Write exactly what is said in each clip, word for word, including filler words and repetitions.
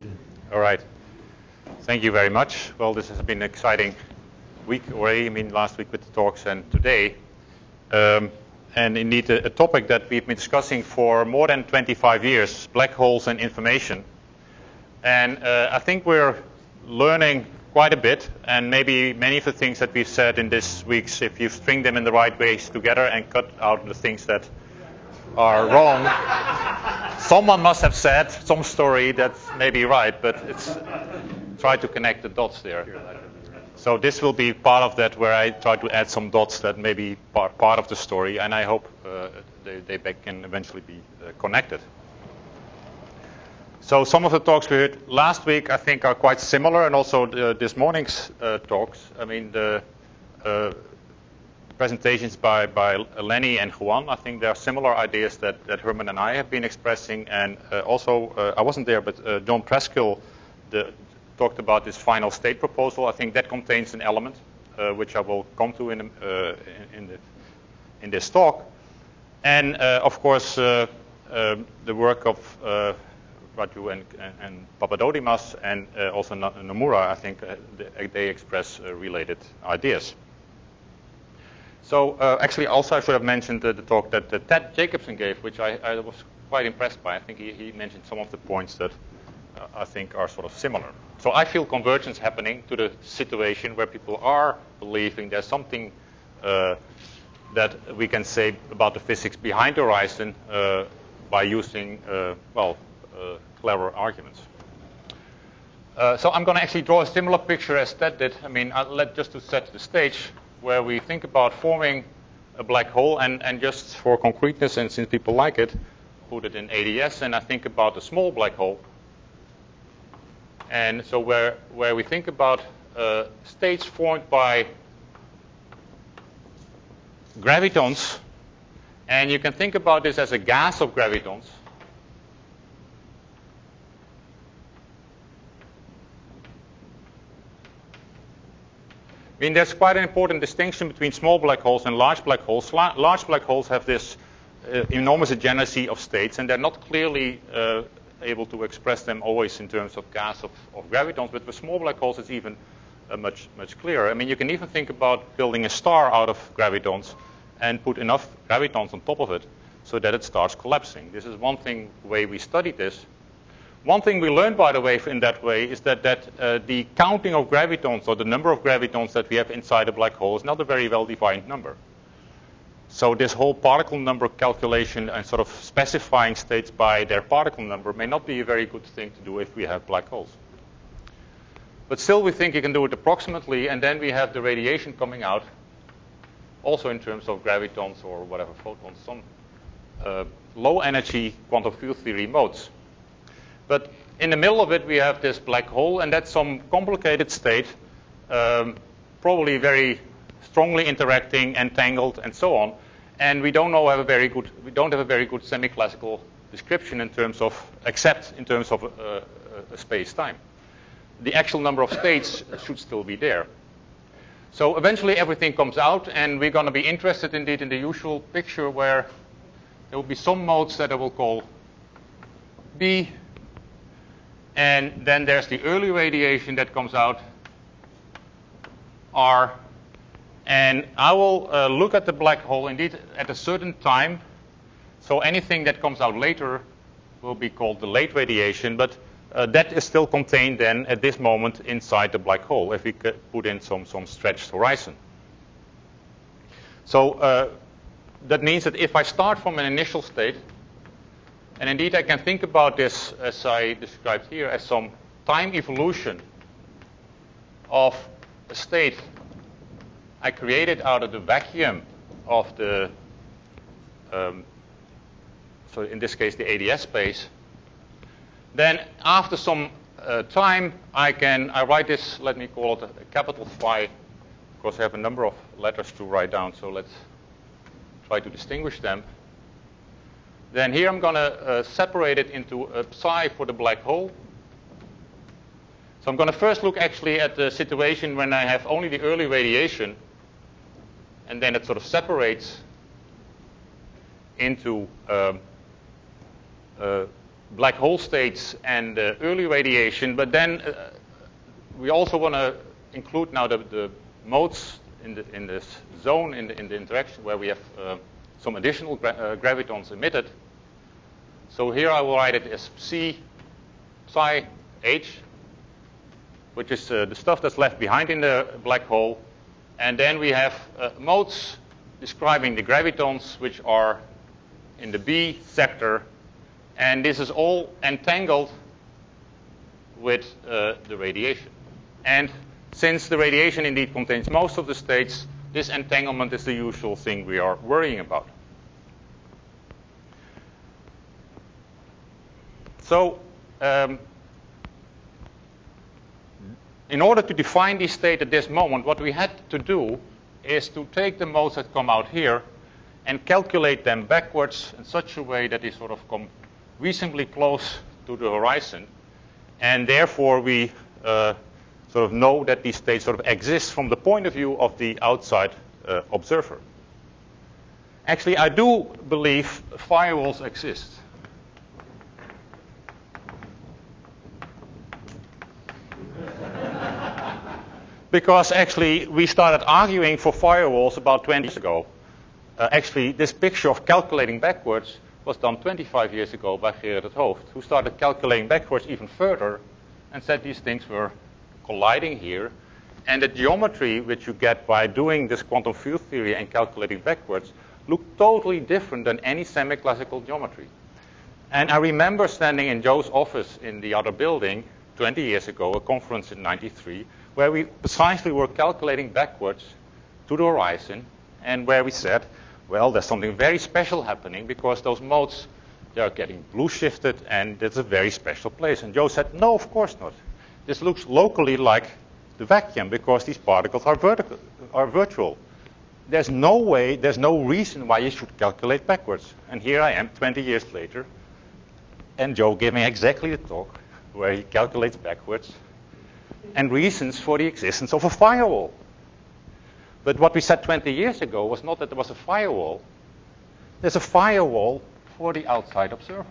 All right. Thank you very much. Well, this has been an exciting week already. I mean, last week with the talks and today. Um, and indeed, a, a topic that we've been discussing for more than twenty-five years, black holes and information. And uh, I think we're learning quite a bit. And maybe many of the things that we've said in this week's, if you string them in the right ways together and cut out the things that are wrong, someone must have said some story that's maybe right, but it's try to connect the dots there. So this will be part of that, where I try to add some dots that may be part, part of the story, and I hope uh, they, they can eventually be uh, connected. So some of the talks we heard last week, I think, are quite similar, and also the, this morning's uh, talks. I mean, the uh, presentations by, by Lenny and Juan, I think there are similar ideas that, that Herman and I have been expressing. And uh, also, uh, I wasn't there, but uh, John Preskill the, talked about this final state proposal. I think that contains an element, uh, which I will come to in, uh, in, in, the, in this talk. And, uh, of course, uh, uh, the work of uh, Raju and, and Papadodimas and uh, also Nomura, I think uh, they, they express uh, related ideas. So uh, actually, also I should have mentioned uh, the talk that uh, Ted Jacobson gave, which I, I was quite impressed by. I think he, he mentioned some of the points that uh, I think are sort of similar. So I feel convergence happening to the situation where people are believing there's something uh, that we can say about the physics behind the horizon uh, by using, uh, well, uh, clever arguments. Uh, so I'm going to actually draw a similar picture as Ted did. I mean, I'll let just to set the stage, where we think about forming a black hole, and, and just for concreteness, and since people like it, put it in A D S, and I think about a small black hole. And so where, where we think about uh, states formed by gravitons, and you can think about this as a gas of gravitons. I mean, there's quite an important distinction between small black holes and large black holes. La large black holes have this uh, enormous degeneracy of states, and they're not clearly uh, able to express them always in terms of gas of, of gravitons. But with small black holes, it's even uh, much, much clearer. I mean, you can even think about building a star out of gravitons and put enough gravitons on top of it so that it starts collapsing. This is one thing, the way we studied this. One thing we learned, by the way, in that way is that, that uh, the counting of gravitons, or the number of gravitons that we have inside a black hole, is not a very well-defined number. So this whole particle number calculation and sort of specifying states by their particle number may not be a very good thing to do if we have black holes. But still, we think you can do it approximately, and then we have the radiation coming out, also in terms of gravitons or whatever, photons, some uh, low-energy quantum field theory modes. But in the middle of it, we have this black hole, and that's some complicated state, um, probably very strongly interacting, entangled, and so on. And we don't know have a very good we don't have a very good semi-classical description in terms of, except in terms of uh, uh, space-time. The actual number of states should still be there. So eventually, everything comes out, and we're going to be interested indeed in the usual picture where there will be some modes that I will call B. And then there's the early radiation that comes out, R. And I will uh, look at the black hole indeed at a certain time. So anything that comes out later will be called the late radiation. But uh, that is still contained then at this moment inside the black hole, if we could put in some, some stretched horizon. So uh, that means that if I start from an initial state, and indeed, I can think about this, as I described here, as some time evolution of a state I created out of the vacuum of the, um, so in this case, the A D S space. Then after some uh, time, I can, I write this, let me call it a, a capital phi, because I have a number of letters to write down, so let's try to distinguish them. Then here I'm going to uh, separate it into a psi for the black hole. So I'm going to first look actually at the situation when I have only the early radiation, and then it sort of separates into um, uh, black hole states and uh, early radiation, but then uh, we also want to include now the, the modes in, the, in this zone in the, in the interaction where we have uh, some additional gra uh, gravitons emitted. So here I will write it as C psi h, which is uh, the stuff that's left behind in the black hole. And then we have uh, modes describing the gravitons, which are in the B sector. And this is all entangled with uh, the radiation. And since the radiation indeed contains most of the states, this entanglement is the usual thing we are worrying about. So, um, in order to define this state at this moment, what we had to do is to take the modes that come out here and calculate them backwards in such a way that they sort of come reasonably close to the horizon. And therefore, we uh, sort of know that these states sort of exist from the point of view of the outside uh, observer. Actually, I do believe firewalls exist. Because actually, we started arguing for firewalls about twenty years ago. Uh, actually, this picture of calculating backwards was done twenty-five years ago by Gerard 't Hooft, who started calculating backwards even further and said these things were colliding here. And the geometry which you get by doing this quantum field theory and calculating backwards looked totally different than any semi-classical geometry. And I remember standing in Joe's office in the other building twenty years ago, a conference in ninety-three, where we precisely were calculating backwards to the horizon, and where we said, well, there's something very special happening because those modes, they are getting blue shifted, and it's a very special place. And Joe said, no, of course not. This looks locally like the vacuum because these particles are, vertical, are virtual. There's no way, there's no reason why you should calculate backwards. And here I am, twenty years later, and Joe gave me exactly the talk where he calculates backwards and reasons for the existence of a firewall. But what we said twenty years ago was not that there was a firewall. There's a firewall for the outside observer.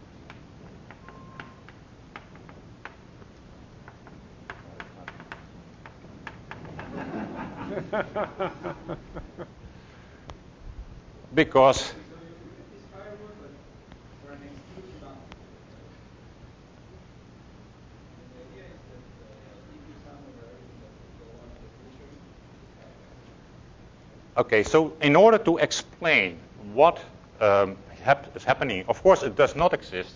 Because Okay, so in order to explain what um, hap is happening, of course it does not exist.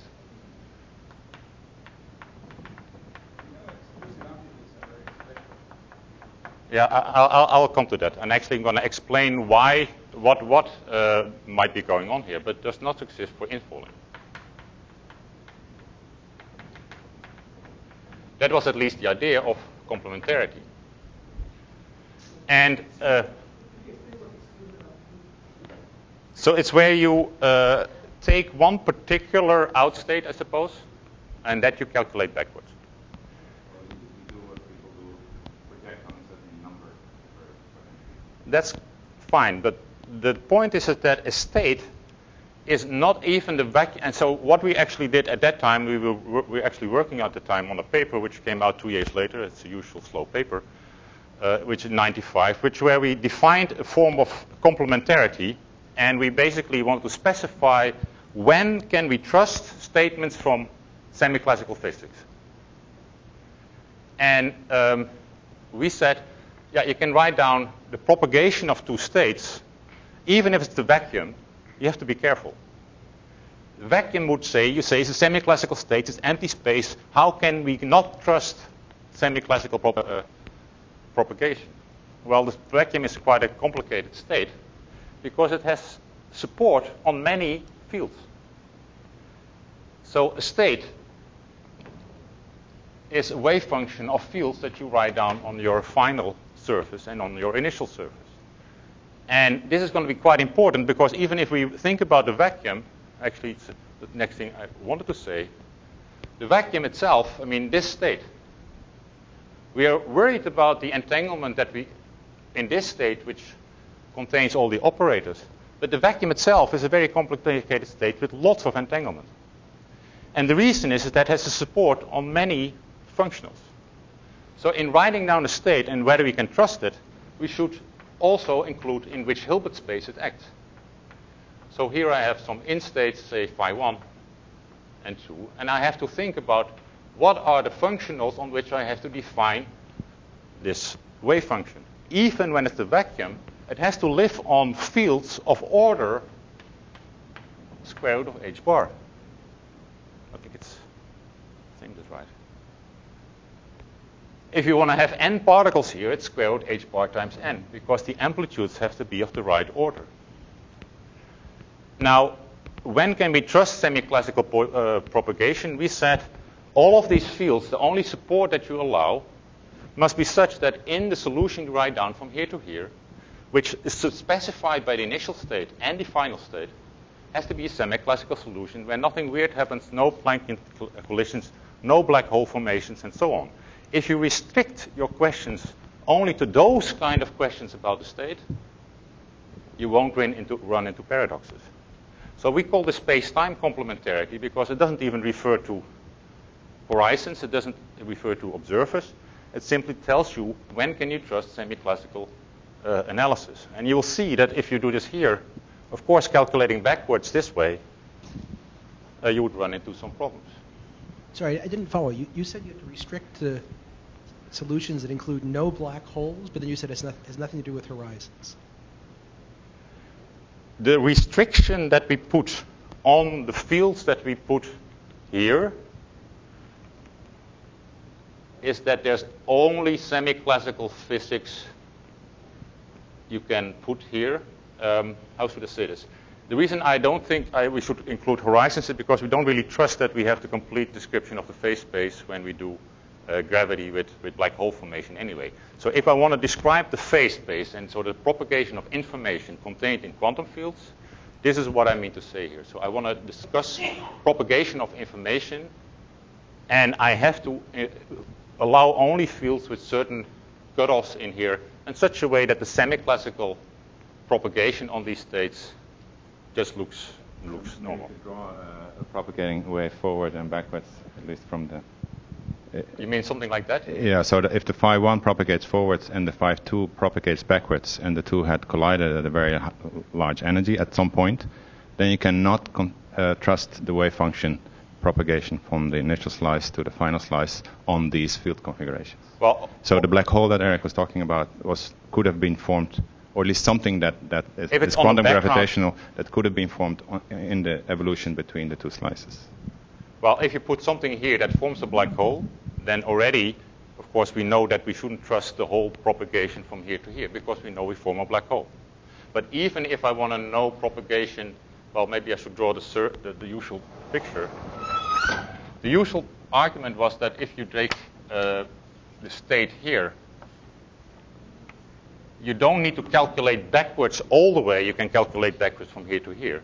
Yeah, I, I'll, I'll come to that. And actually I'm going to explain why, what, what uh, might be going on here, but does not exist for infalling. That was at least the idea of complementarity. And uh, so it's where you uh, take one particular outstate, I suppose, and that you calculate backwards. That's fine, but the point is that a state is not even the vacuum. And so what we actually did at that time, we were, we were actually working at the time on a paper which came out two years later. It's a usual slow paper, uh, which is ninety-five, which where we defined a form of complementarity. And we basically want to specify when can we trust statements from semi-classical physics. And um, we said, yeah, you can write down the propagation of two states. Even if it's the vacuum, you have to be careful. The vacuum would say, you say it's a semi-classical state, it's empty space. How can we not trust semi-classical prop uh, propagation? Well, the vacuum is quite a complicated state, because it has support on many fields. So a state is a wave function of fields that you write down on your final surface and on your initial surface. And this is going to be quite important, because even if we think about the vacuum, actually it's the next thing I wanted to say, the vacuum itself, I mean this state, we are worried about the entanglement that we, in this state, which contains all the operators. But the vacuum itself is a very complicated state with lots of entanglement. And the reason is that that has a support on many functionals. So in writing down a state and whether we can trust it, we should also include in which Hilbert space it acts. So here I have some in states, say phi one and two, and I have to think about what are the functionals on which I have to define this wave function. Even when it's a vacuum, it has to live on fields of order square root of h bar. I think it's, I think that's right. If you want to have n particles here, it's square root h bar times n, because the amplitudes have to be of the right order. Now, when can we trust semi-classical uh, propagation? We said all of these fields, the only support that you allow must be such that in the solution you write down from here to here, which is specified by the initial state and the final state, has to be a semi-classical solution where nothing weird happens, no Planckian collisions, no black hole formations, and so on. If you restrict your questions only to those kind of questions about the state, you won't run into, run into paradoxes. So we call this space-time complementarity because it doesn't even refer to horizons, it doesn't refer to observers. It simply tells you when can you trust semi-classical uh, analysis. And you will see that if you do this here, of course, calculating backwards this way, uh, you would run into some problems. Sorry, I didn't follow. You, you said you had to restrict to solutions that include no black holes, but then you said it has nothing to do with horizons. The restriction that we put on the fields that we put here is that there's only semi-classical physics you can put here. Um, how should I say this? The reason I don't think I, we should include horizons is because we don't really trust that we have the complete description of the phase space when we do uh, gravity with, with black hole formation anyway. So if I want to describe the phase space and so the propagation of information contained in quantum fields, this is what I mean to say here. So I want to discuss propagation of information, and I have to uh, allow only fields with certain cutoffs in here in such a way that the semi-classical propagation on these states just looks looks so normal. You could draw a, a propagating wave forward and backwards, at least from the. Uh, you mean something like that? Yeah. So that if the phi one propagates forwards and the phi two propagates backwards, and the two had collided at a very h- large energy at some point, then you cannot con- uh, trust the wave function propagation from the initial slice to the final slice on these field configurations. Well, so the black hole that Eric was talking about was could have been formed, or at least something that, that is, is quantum gravitational that could have been formed on, in the evolution between the two slices. Well, if you put something here that forms a black hole, then already, of course, we know that we shouldn't trust the whole propagation from here to here because we know we form a black hole. But even if I want to know propagation, well, maybe I should draw the, sur- the, the usual picture. The usual argument was that if you take uh, the state here, you don't need to calculate backwards all the way. You can calculate backwards from here to here.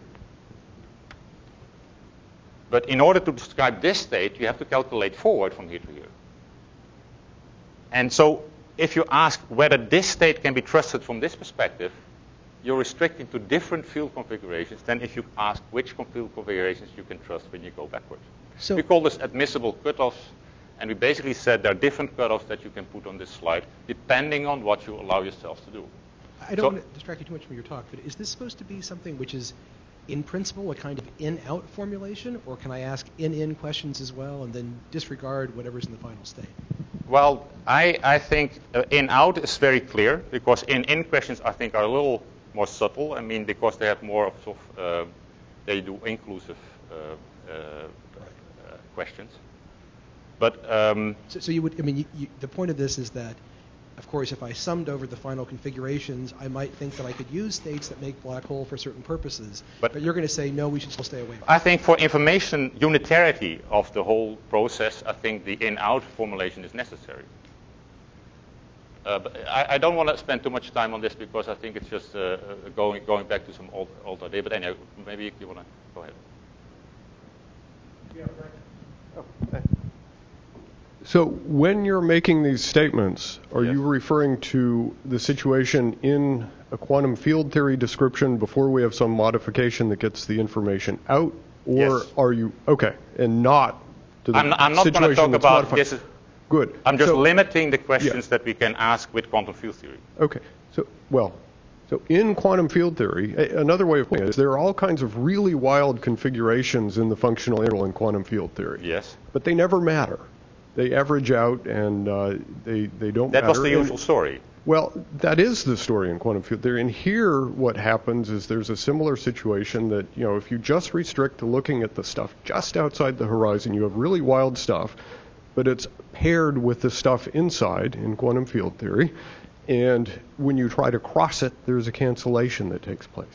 But in order to describe this state, you have to calculate forward from here to here. And so if you ask whether this state can be trusted from this perspective, you're restricting to different field configurations than if you ask which field configurations you can trust when you go backwards. So we call this admissible cutoffs, and we basically said there are different cutoffs that you can put on this slide depending on what you allow yourselves to do. I don't so, want to distract you too much from your talk, but is this supposed to be something which is in principle a kind of in-out formulation, or can I ask in-in questions as well and then disregard whatever's in the final state? Well, I, I think uh, in-out is very clear because in-in questions I think are a little more subtle. I mean, because they have more of, sort of uh, they do inclusive uh, uh, uh, questions. But um, so, so you would, I mean, you, you, the point of this is that, of course, if I summed over the final configurations, I might think that I could use states that make black hole for certain purposes. But, but you're going to say, no, we should still stay away from it. I think for information unitarity of the whole process, I think the in-out formulation is necessary. Uh, but I, I don't want to spend too much time on this because I think it's just uh, going going back to some old, old idea. But anyway, maybe you want to go ahead. Yeah, right. Oh, thanks. So when you're making these statements, are yes. you referring to the situation in a quantum field theory description before we have some modification that gets the information out Or Yes. are you, okay, and not to the I'm, I'm not going to situation talk that's about modified. this. Is, Good. I'm just So- limiting the questions Yeah. that we can ask with quantum field theory. Okay. So, well, so in quantum field theory, a- another way of putting it is there are all kinds of really wild configurations in the functional integral in quantum field theory. Yes. But they never matter. They average out and uh, they, they don't That matter. was the And- usual story. Well, that is the story in quantum field theory. And here what happens is there's a similar situation that, you know, if you just restrict to looking at the stuff just outside the horizon, you have really wild stuff, but it's paired with the stuff inside in quantum field theory. And when you try to cross it, there's a cancellation that takes place.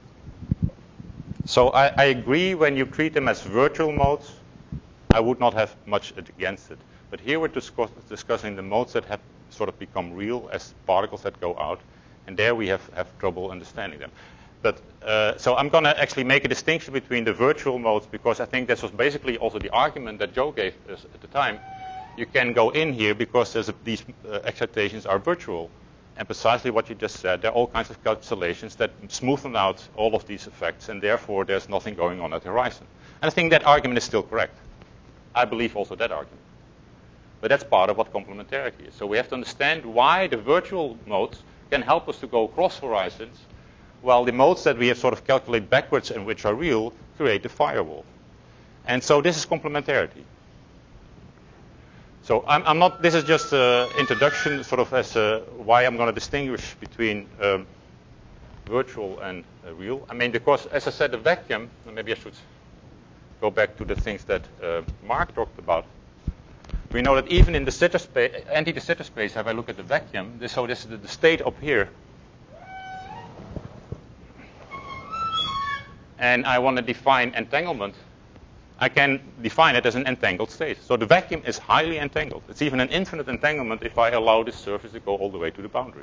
So I, I agree when you treat them as virtual modes, I would not have much against it. But here we're discuss, discussing the modes that have sort of become real as particles that go out, and there we have, have trouble understanding them. But uh, so I'm going to actually make a distinction between the virtual modes, because I think this was basically also the argument that Joe gave us at the time. You can go in here because there's a, these uh, excitations are virtual. And precisely what you just said, there are all kinds of calculations that smoothen out all of these effects, and therefore there's nothing going on at the horizon. And I think that argument is still correct. I believe also that argument. But that's part of what complementarity is. So we have to understand why the virtual modes can help us to go across horizons, while the modes that we have sort of calculated backwards and which are real create the firewall. And so this is complementarity. So I'm, I'm not, this is just an introduction sort of as uh, why I'm going to distinguish between um, virtual and uh, real. I mean, because as I said, the vacuum, maybe I should go back to the things that uh, Mark talked about. We know that even in the zeta space, anti-de Sitter space, if I look at the vacuum, this, so this is the, the state up here. And I want to define entanglement. I can define it as an entangled state. So the vacuum is highly entangled. It's even an infinite entanglement if I allow this surface to go all the way to the boundary.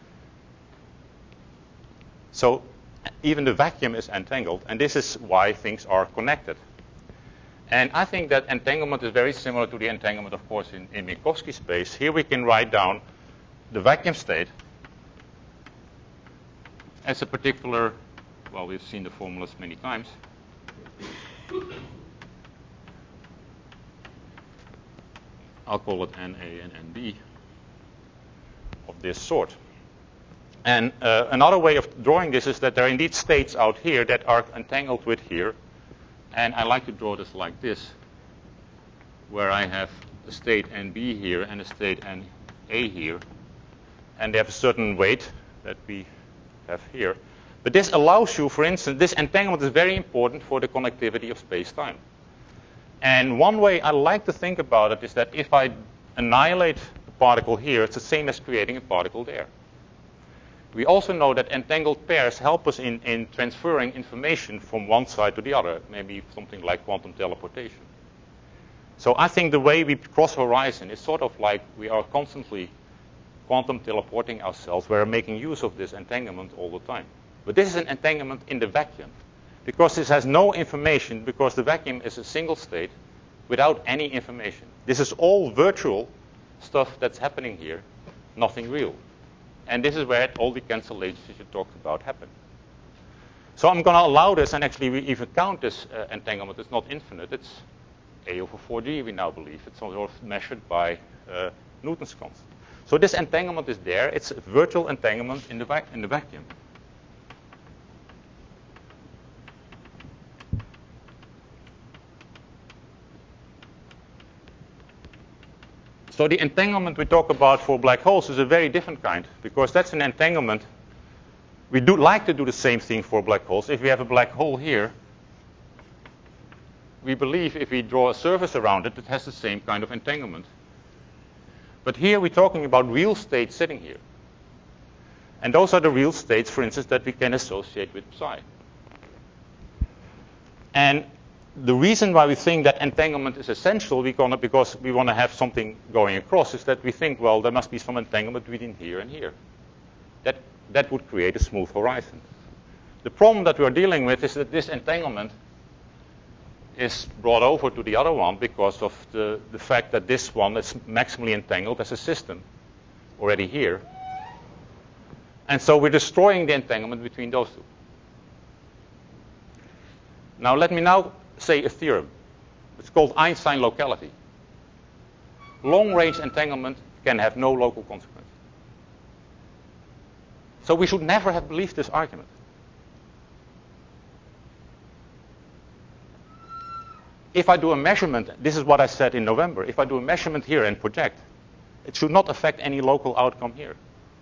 So even the vacuum is entangled, and this is why things are connected. And I think that entanglement is very similar to the entanglement, of course, in, in Minkowski space. Here we can write down the vacuum state as a particular, well, we've seen the formulas many times. I'll call it N A and N B of this sort. And uh, another way of drawing this is that there are indeed states out here that are entangled with here. And I like to draw this like this, where I have a state N B here and a state N A here. And they have a certain weight that we have here. But this allows you, for instance, this entanglement is very important for the connectivity of space-time. And one way I like to think about it is that if I annihilate a particle here, it's the same as creating a particle there. We also know that entangled pairs help us in, in transferring information from one side to the other, maybe something like quantum teleportation. So I think the way we cross horizon is sort of like we are constantly quantum teleporting ourselves. We're making use of this entanglement all the time. But this is an entanglement in the vacuum, because this has no information, because the vacuum is a single state without any information. This is all virtual stuff that's happening here, nothing real. And this is where all the cancellations you talked about happen. So I'm going to allow this, and actually we even count this uh, entanglement. It's not infinite. It's A over four G, we now believe. It's sort of measured by uh, Newton's constant. So this entanglement is there. It's a virtual entanglement in the, vac in the vacuum. So the entanglement we talk about for black holes is a very different kind, because that's an entanglement. We do like to do the same thing for black holes. If we have a black hole here, we believe if we draw a surface around it, it has the same kind of entanglement. But here we're talking about real states sitting here. And those are the real states, for instance, that we can associate with psi. And the reason why we think that entanglement is essential, we gonna, because we want to have something going across, is that we think, well, there must be some entanglement between here and here. That, that would create a smooth horizon. The problem that we're dealing with is that this entanglement is brought over to the other one because of the, the fact that this one is maximally entangled as a system already here. And so we're destroying the entanglement between those two. Now let me now say, a theorem. It's called Einstein locality. Long-range entanglement can have no local consequence. So we should never have believed this argument. If I do a measurement, this is what I said in November, if I do a measurement here and project, it should not affect any local outcome here.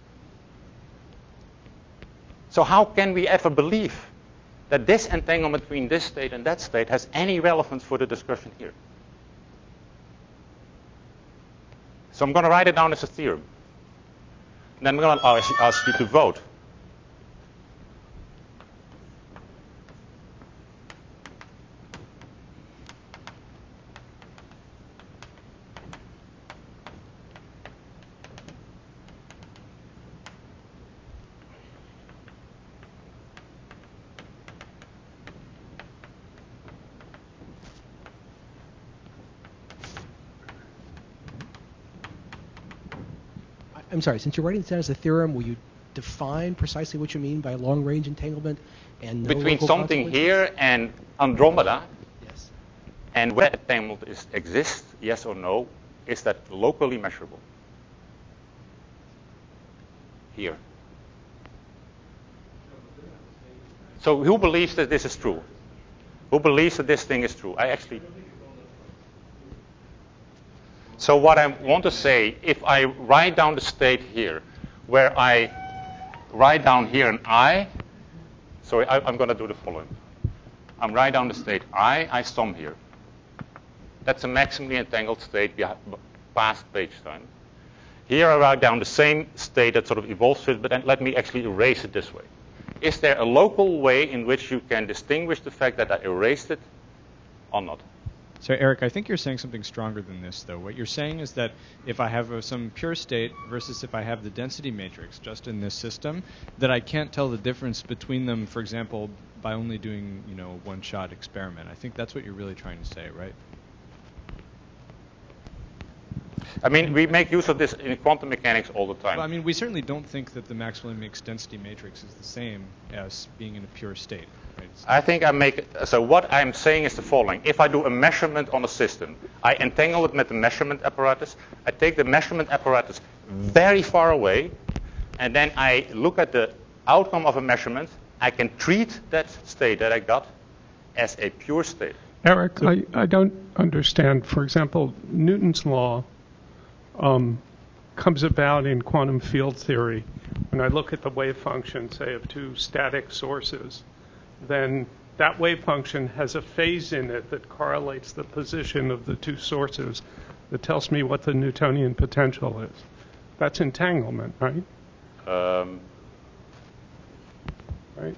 So how can we ever believe that this entanglement between this state and that state has any relevance for the discussion here? So I'm going to write it down as a theorem. And then I'm going to ask, ask you to vote. I'm sorry, since you're writing this down as a theorem, will you define precisely what you mean by long-range entanglement and no between local something here and Andromeda? Yes. And where entanglement is, exists, yes or no, is that locally measurable? Here. So who believes that this is true? Who believes that this thing is true? I actually... So what I want to say, if I write down the state here, where I write down here an I, sorry, I, I'm going to do the following. I'm write down the state I, I sum here. That's a maximally entangled state past page time. Here I write down the same state that sort of evolves with it, but then let me actually erase it this way. Is there a local way in which you can distinguish the fact that I erased it or not? So Eric, I think you're saying something stronger than this, though. What you're saying is that if I have a, some pure state versus if I have the density matrix just in this system, that I can't tell the difference between them, for example, by only doing, you know, a one-shot experiment. I think that's what you're really trying to say, right? I mean, we make use of this in quantum mechanics all the time. Well, I mean, we certainly don't think that the maximally mixed density matrix is the same as being in a pure state. Right? I think I make, so what I'm saying is the following. If I do a measurement on a system, I entangle it with the measurement apparatus, I take the measurement apparatus very far away, and then I look at the outcome of a measurement, I can treat that state that I got as a pure state. Eric, I, I don't understand. For example, Newton's law um, comes about in quantum field theory. When I look at the wave function, say, of two static sources, then that wave function has a phase in it that correlates the position of the two sources that tells me what the Newtonian potential is. That's entanglement, right? Um, right?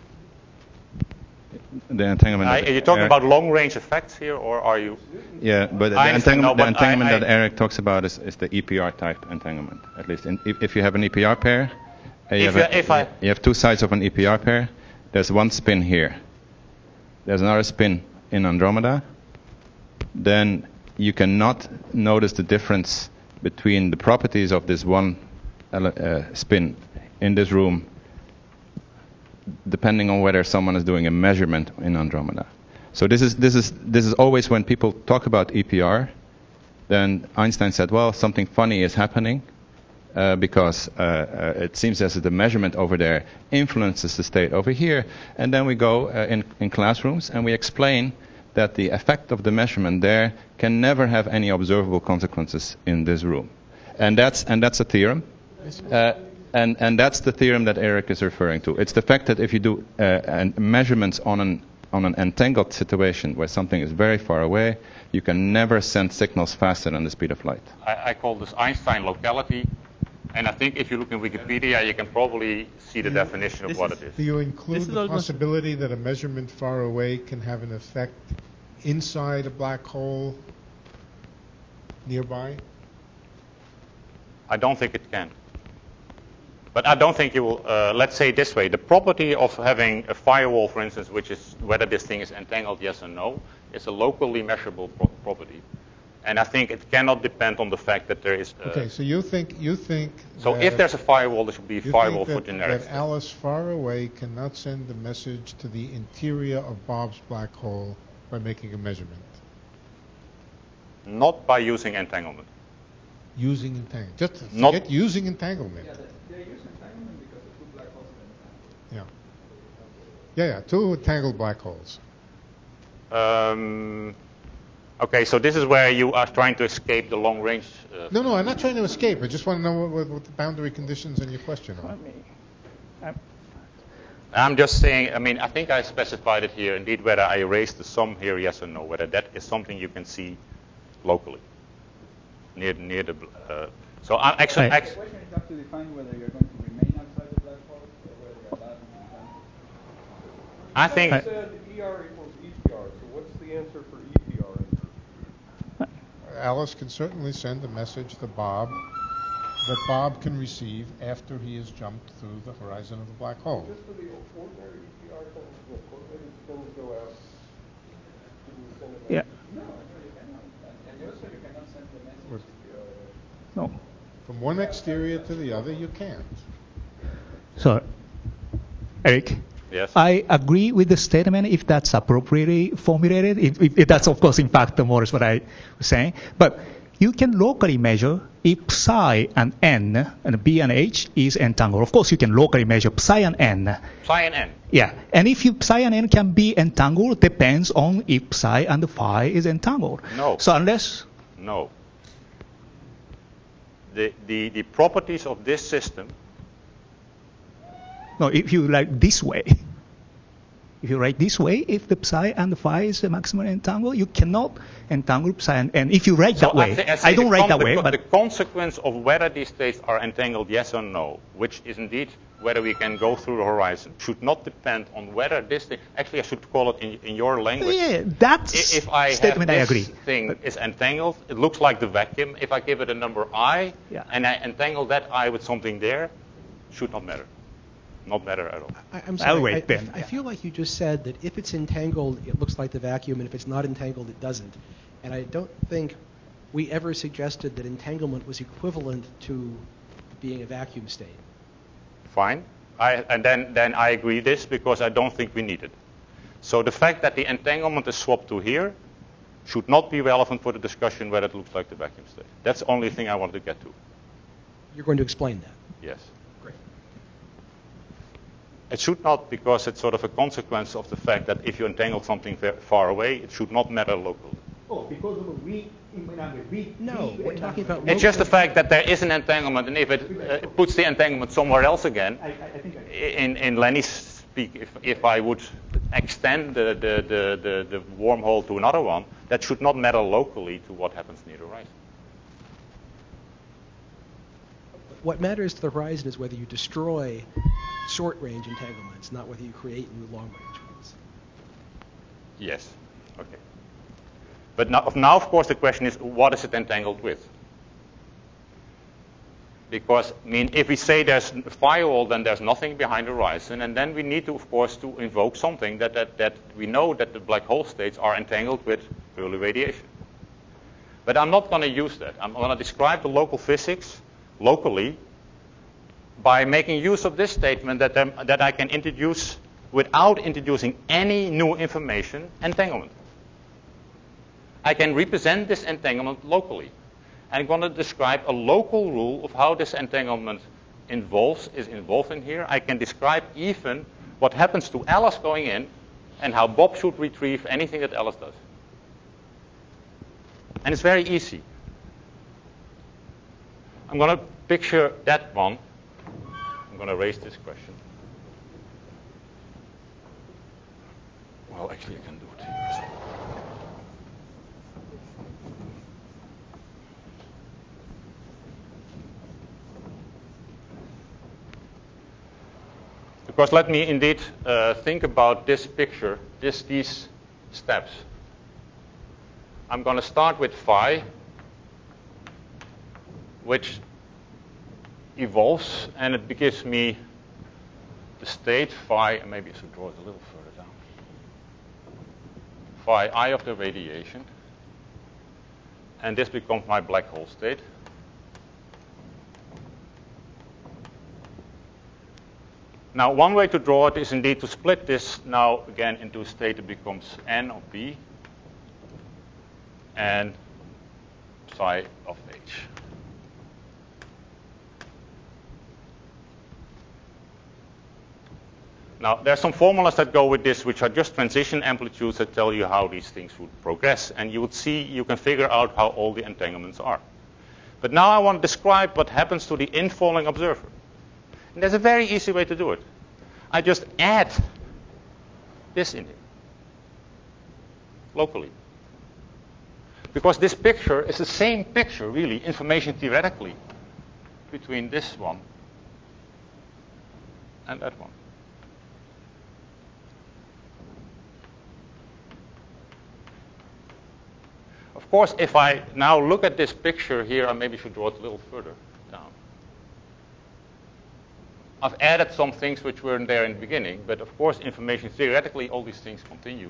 The entanglement. I, are you talking Eric, about long-range effects here, or are you? Yeah, but the I understand, entanglement, no, the but entanglement I, I, that Eric talks about is, is the E P R type entanglement. At least in, if, if you have an E P R pair, uh, you, if have you, a, if I, you have two sides of an E P R pair. There's one spin here. There's another spin in Andromeda. Then you cannot notice the difference between the properties of this one uh, spin in this room, depending on whether someone is doing a measurement in Andromeda. So this is this is this is always when people talk about E P R, then Einstein said, well, something funny is happening uh, because uh, uh, it seems as if the measurement over there influences the state over here. And then we go uh, in, in classrooms and we explain that the effect of the measurement there can never have any observable consequences in this room. And that's and that's a theorem. Uh, And, and that's the theorem that Eric is referring to. It's the fact that if you do uh, an measurements on an on an entangled situation where something is very far away, you can never send signals faster than the speed of light. I, I call this Einstein locality, and I think if you look in Wikipedia, you can probably see the definition of what it is. Do you include This is the almost- possibility that a measurement far away can have an effect inside a black hole nearby? I don't think it can. But I don't think you will, uh, let's say it this way, the property of having a firewall, for instance, which is whether this thing is entangled, yes or no, is a locally measurable pro- property. And I think it cannot depend on the fact that there is... Uh, Okay, so you think you think so that if there's a firewall, there should be a you firewall think for that, generic that stuff. Alice far away cannot send the message to the interior of Bob's black hole by making a measurement? Not by using entanglement. Using entanglement. Just Not forget using entanglement. Yeah, they, they use entanglement because the two black holes are entangled. Yeah. Yeah, yeah, two entangled black holes. Um, okay, so this is where you are trying to escape the long range. Uh, No, no, I'm not trying to escape. I just want to know what, what, what the boundary conditions in your question are. I'm just saying, I mean, I think I specified it here, indeed, whether I erase the sum here, yes or no, whether that is something you can see locally, near, near the, uh, so I'm actually, The question is have to define whether you're going to remain outside the black hole or whether you're allowed to be done. I think, You said E R equals E P R, so what's the answer for E P R? Alice can certainly send a message to Bob that Bob can receive after he has jumped through the horizon of the black hole. Just for the ordinary E P R thing, the correlated spins go out. Can you send it back? No, no, you cannot. And you also you cannot send the message. What- No. From one exterior to the other, you can't. So, Eric, yes. I agree with the statement if that's appropriately formulated. If, if, if that's, of course, in fact, more is what I was saying. But you can locally measure if psi and n and b and h is entangled. Of course, you can locally measure psi and n. Psi and n. Yeah, and if you, psi and n can be entangled, depends on if psi and phi is entangled. No. So unless No. The, the, the properties of this system, no, if you like this way, if you write this way, if the psi and the phi is maximally entangled, you cannot entangle psi and n. If you write so that way, I, th- I, I don't the write con- that the way, co- but the consequence of whether these states are entangled, yes or no, which is indeed whether we can go through the horizon, should not depend on whether this thing. Actually, I should call it in, in your language. yeah, that's I- If I statement have I this agree. thing But- is entangled, it looks like the vacuum. If I give it a number I, Yeah. and I entangle that I with something there, should not matter. Not matter at all. I, I'm I'll sorry. wait I, then. I feel like you just said that if it's entangled, it looks like the vacuum, and if it's not entangled, it doesn't. And I don't think we ever suggested that entanglement was equivalent to being a vacuum state. Fine. I, and then, then I agree this because I don't think we need it. So the fact that the entanglement is swapped to here should not be relevant for the discussion whether it looks like the vacuum state. That's the only thing I wanted to get to. You're going to explain that. Yes. Great. It should not, because it's sort of a consequence of the fact that if you entangle something very far away, it should not matter locally. Oh, because of a weak, weak. No, we're talking about. It's just the local- fact that there is an entanglement, and if it uh, puts the entanglement somewhere else again, I, I think I in, in Lenny's speak, if, if I would extend the, the, the, the, the wormhole to another one, that should not matter locally to what happens near the horizon. What matters to the horizon is whether you destroy short-range entanglements, not whether you create new long-range ones. Yes. Okay. But now, now, of course, the question is, what is it entangled with? Because, I mean, if we say there's a firewall, then there's nothing behind the horizon, and then we need to, of course, to invoke something that, that, that we know that the black hole states are entangled with early radiation. But I'm not going to use that. I'm going to describe the local physics locally by making use of this statement that, um, that I can introduce, without introducing any new information, entanglement. I can represent this entanglement locally. I'm going to describe a local rule of how this entanglement involves, is involved in here. I can describe even what happens to Alice going in and how Bob should retrieve anything that Alice does. And it's very easy. I'm going to picture that one. I'm going to raise this question. Well, actually, I can do it here. Because let me indeed uh, think about this picture, this, these steps. I'm going to start with phi, which evolves, and it gives me the state phi, maybe I should draw it a little further down, phi I of the radiation, and this becomes my black hole state. Now, one way to draw it is indeed to split this now again into a state that becomes N of B, and psi of h. Now, there are some formulas that go with this, which are just transition amplitudes that tell you how these things would progress. And you would see, you can figure out how all the entanglements are. But now I want to describe what happens to the infalling observer. And there's a very easy way to do it. I just add this in here, locally. Because this picture is the same picture, really, information theoretically, between this one and that one. Of course, if I now look at this picture here, I maybe should draw it a little further down. I've added some things which weren't there in the beginning, but of course, information theoretically, all these things continue.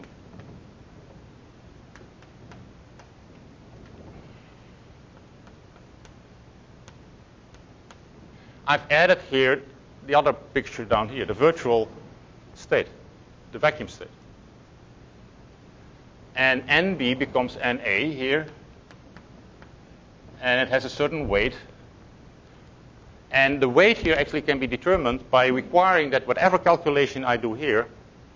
I've added here the other picture down here, the virtual state, the vacuum state. And N B becomes N A here, and it has a certain weight. And the weight here actually can be determined by requiring that whatever calculation I do here,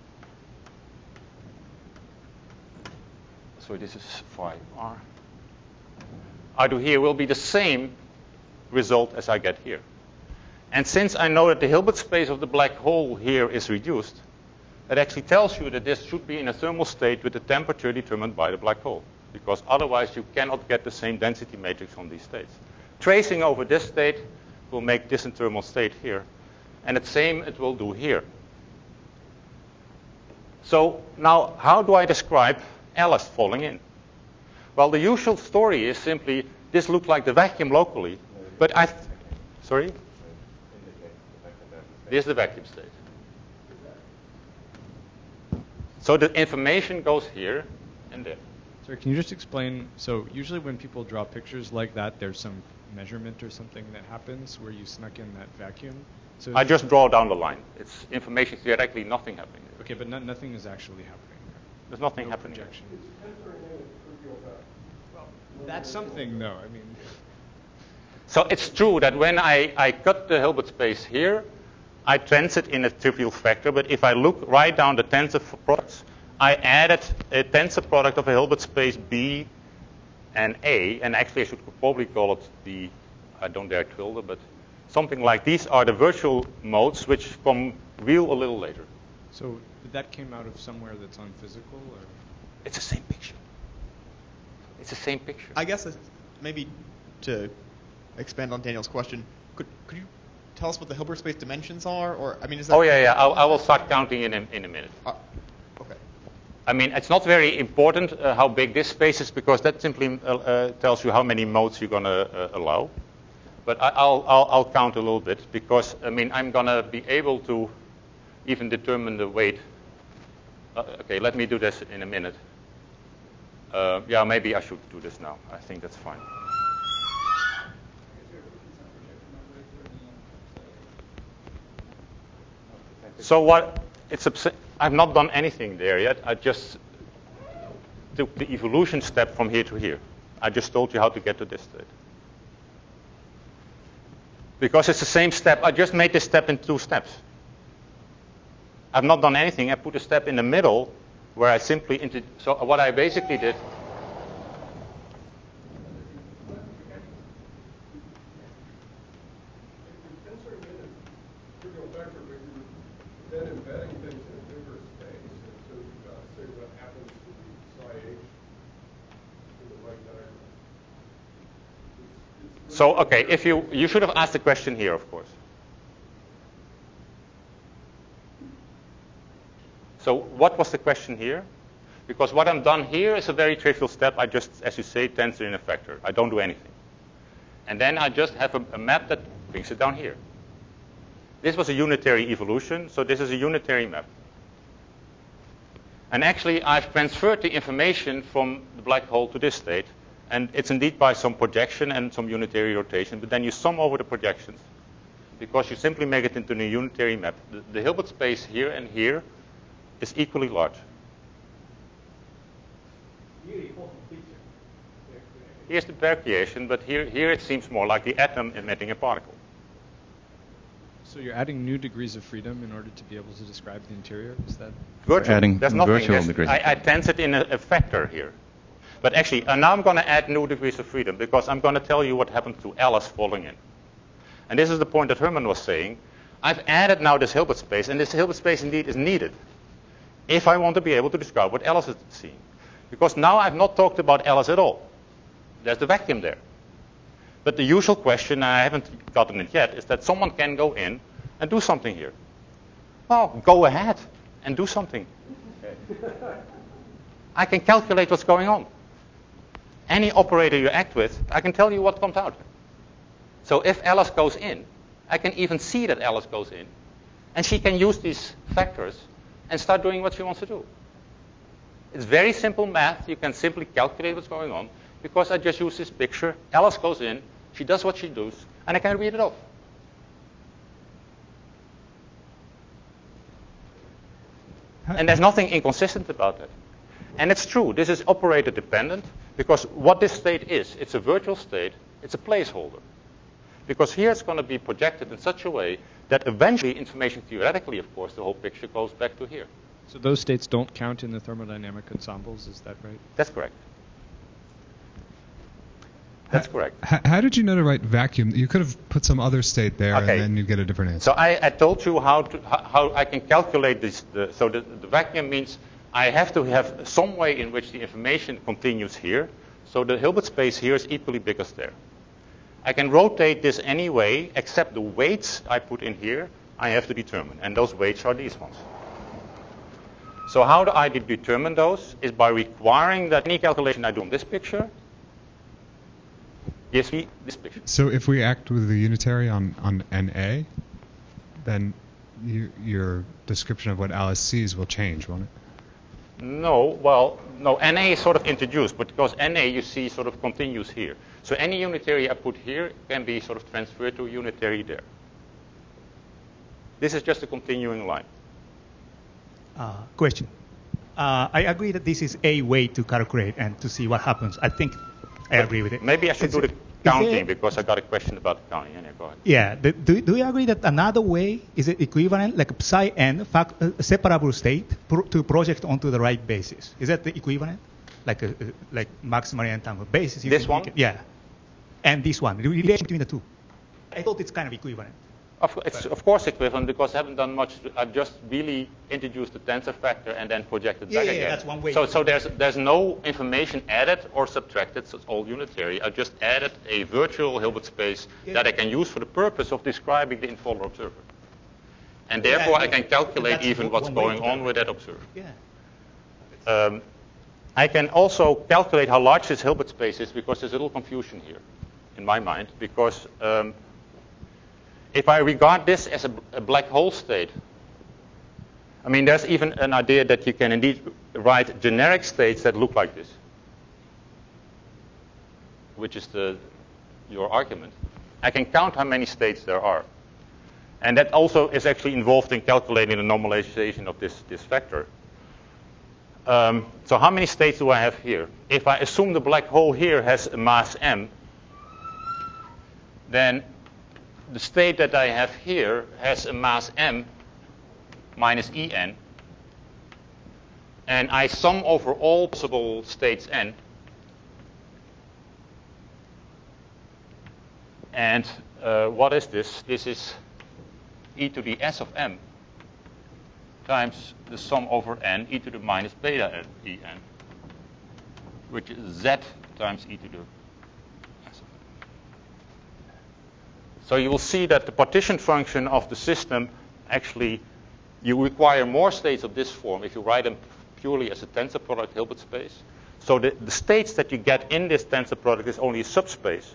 so this is phi r, I do here will be the same result as I get here. And since I know that the Hilbert space of the black hole here is reduced, that actually tells you that this should be in a thermal state with the temperature determined by the black hole, because otherwise you cannot get the same density matrix on these states. Tracing over this state will make this a thermal state here, and the same it will do here. So now, how do I describe Alice falling in? Well, the usual story is simply this looked like the vacuum locally, but I, th sorry, this is the vacuum state. So the information goes here and there. Sorry, can you just explain? So usually when people draw pictures like that, there's some measurement or something that happens where you snuck in that vacuum. So I just draw down the line. It's information theoretically, nothing happening there. Okay, but no, nothing is actually happening. There's nothing no happening. Projection. Well, that's something, though. I mean. So it's true that when I, I cut the Hilbert space here, I transit in a trivial factor, but if I look right down the tensor products, I added a tensor product of a Hilbert space B and A, and actually I should probably call it the, I don't dare tilde, but something like these are the virtual modes which come real a little later. So that came out of somewhere that's unphysical, or? It's the same picture. It's the same picture. I guess maybe to expand on Daniel's question, could, could you tell us what the Hilbert space dimensions are, or I mean, is that? Oh yeah, yeah. I'll, I will start counting in a, in a minute. Uh, okay. I mean, it's not very important uh, how big this space is because that simply uh, uh, tells you how many modes you're going to uh, allow. But I, I'll, I'll I'll count a little bit because I mean I'm going to be able to even determine the weight. Uh, okay, let me do this in a minute. Uh, yeah, maybe I should do this now. I think that's fine. So what? It's a, I've not done anything there yet. I just took the evolution step from here to here. I just told you how to get to this state. Because it's the same step. I just made this step in two steps. I've not done anything. I put a step in the middle where I simply into. So what I basically did. So, okay, if you, you should have asked the question here, of course. So what was the question here? Because what I'm done here is a very trivial step. I just, as you say, tensor in a factor. I don't do anything. And then I just have a, a map that brings it down here. This was a unitary evolution, so this is a unitary map. And actually, I've transferred the information from the black hole to this state. And it's indeed by some projection and some unitary rotation, but then you sum over the projections. Because you simply make it into a unitary map. The, the Hilbert space here and here is equally large. Here's the baryon, but here, here it seems more like the atom emitting a particle. So you're adding new degrees of freedom in order to be able to describe the interior? Is that virtual? Adding There's nothing. virtual There's, degrees. I, I tense it in a, a factor here. But actually, uh, now I'm going to add new degrees of freedom because I'm going to tell you what happened to Alice falling in. And this is the point that Herman was saying. I've added now this Hilbert space, and this Hilbert space indeed is needed if I want to be able to describe what Alice is seeing. Because now I've not talked about Alice at all. There's the vacuum there. But the usual question, and I haven't gotten it yet, is that someone can go in and do something here. Well, go ahead and do something. I can calculate what's going on. Any operator you act with, I can tell you what comes out. So if Alice goes in, I can even see that Alice goes in. And she can use these factors and start doing what she wants to do. It's very simple math. You can simply calculate what's going on because I just use this picture. Alice goes in, she does what she does, and I can read it off. And there's nothing inconsistent about that. And it's true, this is operator dependent because what this state is, it's a virtual state, it's a placeholder. Because here it's going to be projected in such a way that eventually, information theoretically, of course, the whole picture goes back to here. So those states don't count in the thermodynamic ensembles, is that right? That's correct. That's correct. How, how did you know to write vacuum? You could have put some other state there, Okay. and then you get a different answer. So I, I told you how to how, how I can calculate this. The, so the, the vacuum means I have to have some way in which the information continues here. So the Hilbert space here is equally big as there. I can rotate this any way, except the weights I put in here, I have to determine. And those weights are these ones. So how do I de- determine those? Is by requiring that any calculation I do on this picture gives me this picture. So if we act with the unitary on, on N A, then you, your description of what Alice sees will change, won't it? No, well, no, N A is sort of introduced, but because N A you see sort of continues here. So any unitary I put here can be sort of transferred to a unitary there. This is just a continuing line. Uh, question. Uh, I agree that this is a way to calculate and to see what happens. I think I But agree with it. Maybe I should Is do it- the is counting there- because I got a question about the counting. Yeah, go ahead. Yeah. Do, do, do you agree that another way is it equivalent, like psi n, fact, uh, separable state, pro, to project onto the right basis? Is that the equivalent? Like a, uh, like maximally entangled basis? you This can one? make it- Yeah. And this one, the relation between the two. I thought it's kind of equivalent. Of, it's of course equivalent because I haven't done much. I've just really introduced the tensor factor and then projected Yeah, back yeah, yeah, again. that's one way. So, so there's there's no information added or subtracted. So it's all unitary. I just added a virtual Hilbert space Yeah. that I can use for the purpose of describing the infolder observer. And Yeah, therefore, I yeah. can calculate That's even one what's way going to on calculate. with that observer. Yeah. Um, I can also calculate how large this Hilbert space is because there's a little confusion here in my mind. Because um, if I regard this as a, a black hole state, I mean, there's even an idea that you can indeed write generic states that look like this, which is the, your argument. I can count how many states there are. And that also is actually involved in calculating the normalization of this, this vector. Um, so how many states do I have here? If I assume the black hole here has a mass m, then the state that I have here has a mass m minus En. And I sum over all possible states n. And uh, what is this? This is e to the s of m times the sum over n, e to the minus beta en, which is z times e to the s of n. So you will see that the partition function of the system actually, you require more states of this form if you write them purely as a tensor product Hilbert space. So the, the states that you get in this tensor product is only a subspace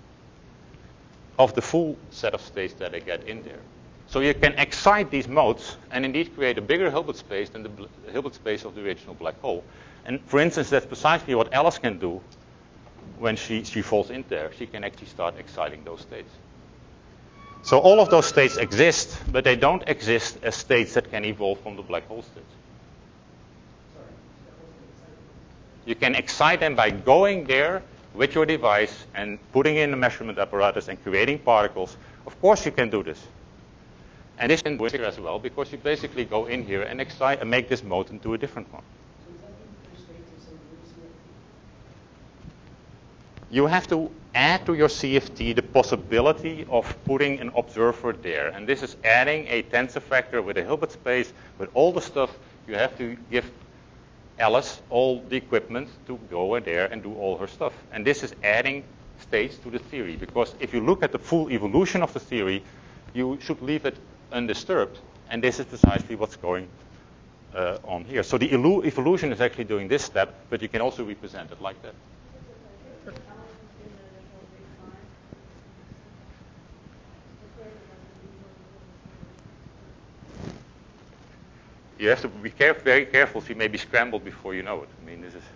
of the full set of states that I get in there. So you can excite these modes and indeed create a bigger Hilbert space than the, bl- the Hilbert space of the original black hole. And for instance, that's precisely what Alice can do when she, she falls in there. She can actually start exciting those states. So all of those states exist, but they don't exist as states that can evolve from the black hole states. You can excite them by going there with your device and putting in a measurement apparatus and creating particles, of course you can do this. And this can do it here as well, because you basically go in here and excite and make this mode into a different one. You have to add to your C F T the possibility of putting an observer there. And this is adding a tensor factor with a Hilbert space, with all the stuff. You have to give Alice all the equipment to go in there and do all her stuff. And this is adding states to the theory, because if you look at the full evolution of the theory, you should leave it undisturbed. And this is precisely what's going uh, on here. So the elu- evolution is actually doing this step, but you can also represent it like that. You have to be caref- very careful, so you may be scrambled before you know it. I mean, this is...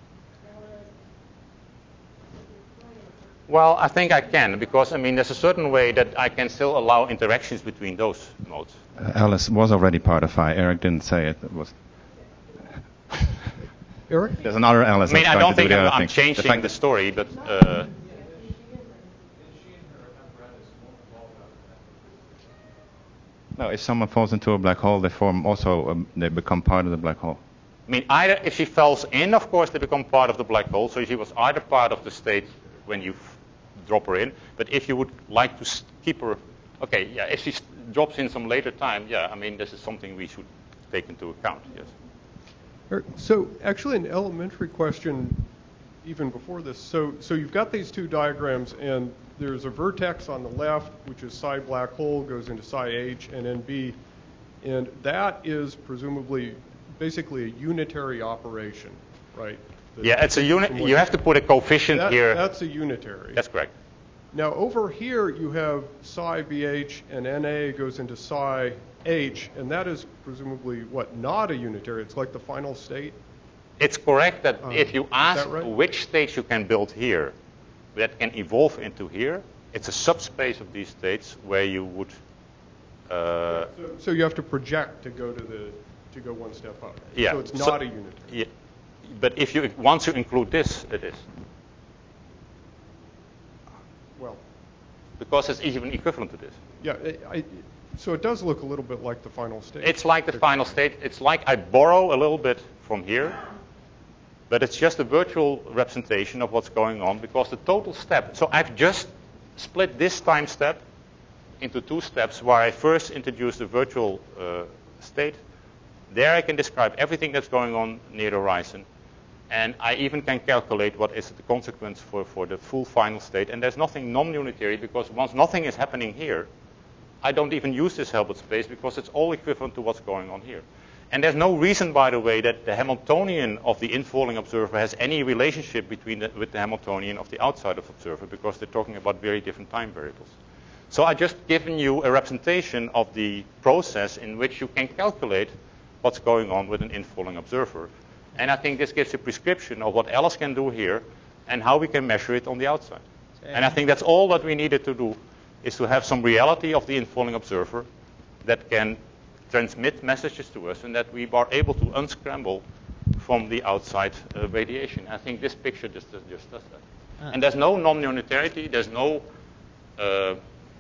Well, I think I can, because, I mean, there's a certain way that I can still allow interactions between those modes. Uh, Alice was already part of Phi. Eric didn't say it. It was... Eric? There's another Alice. I mean, I don't think do I'm, I'm thing. changing the, the story, but... Uh, No, if someone falls into a black hole, they form also, um, they become part of the black hole. I mean, either if she falls in, of course, they become part of the black hole. So she was either part of the state when you f- drop her in. But if you would like to s- keep her, okay, yeah, if she s- drops in some later time, yeah, I mean, this is something we should take into account, yes. So actually an elementary question even before this. So, so you've got these two diagrams, and there's a vertex on the left, which is psi black hole, goes into psi H and N B, and that is presumably basically a unitary operation, right? The, yeah, it's a unit. You have to put a coefficient that, here. That's a unitary. That's correct. Now over here you have psi B H and N A goes into psi H, and that is presumably what, not a unitary? It's like the final state? It's correct that uh, if you ask right? which states you can build here that can evolve into here, it's a subspace of these states where you would. Uh, so, so you have to project to go to the to go one step up. Yeah. So it's so, not a unitary. Yeah. But if you once you include this, it is. Well. Because it's even equivalent to this. Yeah. I, I, so it does look a little bit like the final state. It's like the final state. It's like I borrow a little bit from here, but it's just a virtual representation of what's going on, because the total step. So I've just split this time step into two steps, where I first introduce the virtual uh, state. There I can describe everything that's going on near the horizon. And I even can calculate what is the consequence for, for the full final state. And there's nothing non-unitary, because once nothing is happening here, I don't even use this Hilbert space, because it's all equivalent to what's going on here. And there's no reason, by the way, that the Hamiltonian of the infalling observer has any relationship between the, with the Hamiltonian of the outside of observer, because they're talking about very different time variables. So I just given you a representation of the process in which you can calculate what's going on with an infalling observer. And I think this gives a prescription of what Alice can do here and how we can measure it on the outside. And I think that's all that we needed to do, is to have some reality of the infalling observer that can transmit messages to us and that we are able to unscramble from the outside uh, radiation. I think this picture just, just, just does that. Uh. And there's no non-unitarity. There's no... Uh,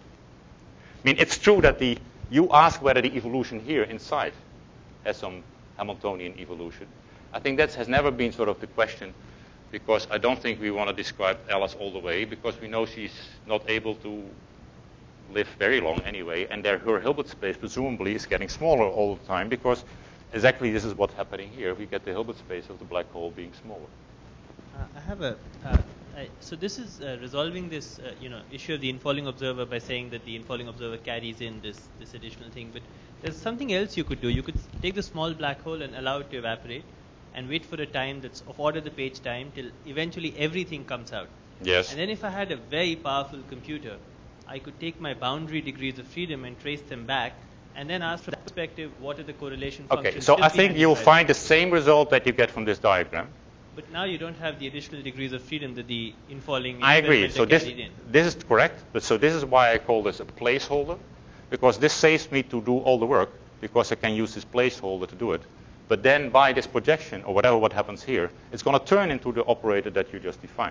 I mean, it's true that the you ask whether the evolution here inside has some Hamiltonian evolution. I think that has never been sort of the question, because I don't think we want to describe Alice all the way, because we know she's not able to live very long anyway, and there, her Hilbert space presumably is getting smaller all the time, because exactly this is what's happening here. We get the Hilbert space of the black hole being smaller. Uh, I have a... Uh, I, so this is uh, resolving this uh, you know, issue of the infalling observer by saying that the infalling observer carries in this, this additional thing. But there's something else you could do. You could take the small black hole and allow it to evaporate and wait for a time that's of order the page time till eventually everything comes out. Yes. And then if I had a very powerful computer, I could take my boundary degrees of freedom and trace them back, and then ask from that perspective, what are the correlation functions? Okay, so I think you'll find the same result that you get from this diagram. But now you don't have the additional degrees of freedom that the infalling I agree. So this, in. this is correct. But so this is why I call this a placeholder, because this saves me to do all the work, because I can use this placeholder to do it. But then by this projection, or whatever what happens here, it's going to turn into the operator that you just defined.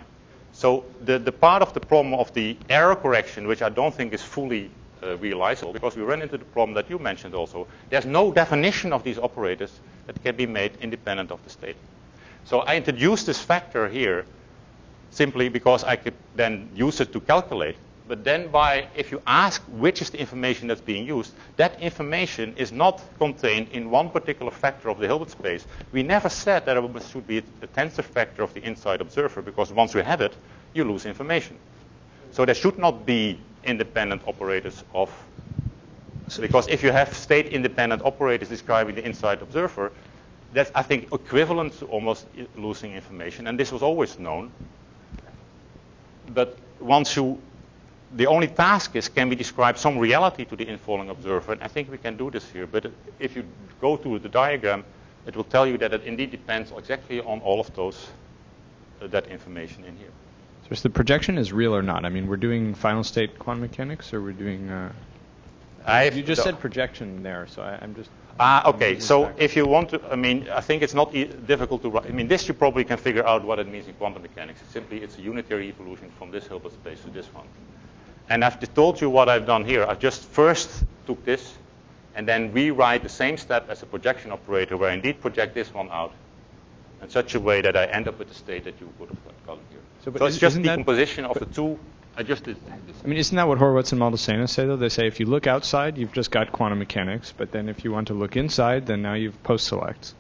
So the, the part of the problem of the error correction, which I don't think is fully uh, realizable, because we run into the problem that you mentioned also, there's no definition of these operators that can be made independent of the state. So I introduced this factor here simply because I could then use it to calculate. But then by, if you ask which is the information that's being used, that information is not contained in one particular factor of the Hilbert space. We never said that it should be a tensor factor of the inside observer, because once you have it, you lose information. So there should not be independent operators of, because if you have state-independent operators describing the inside observer, that's, I think, equivalent to almost losing information. And this was always known. But once you The only task is, can we describe some reality to the infalling observer? And I think we can do this here. But if you go to the diagram, it will tell you that it indeed depends exactly on all of those, uh, that information in here. So is the projection is real or not? I mean, we're doing final state quantum mechanics, or we're doing... Uh, I've you just said projection there, so I, I'm just... Ah, okay. So if you want to, I mean, I think it's not e difficult to write. I mean, this you probably can figure out what it means in quantum mechanics. It's simply, it's a unitary evolution from this Hilbert space to this one. And I've just told you what I've done here. I've just first took this and then rewrite the same step as a projection operator, where I indeed project this one out in such a way that I end up with the state that you would have gotten here. So, so it's just decomposition of the two. I just did this. I mean, isn't that what Horowitz and Maldacena say, though? They say if you look outside, you've just got quantum mechanics, but then if you want to look inside, then now you've post-selects.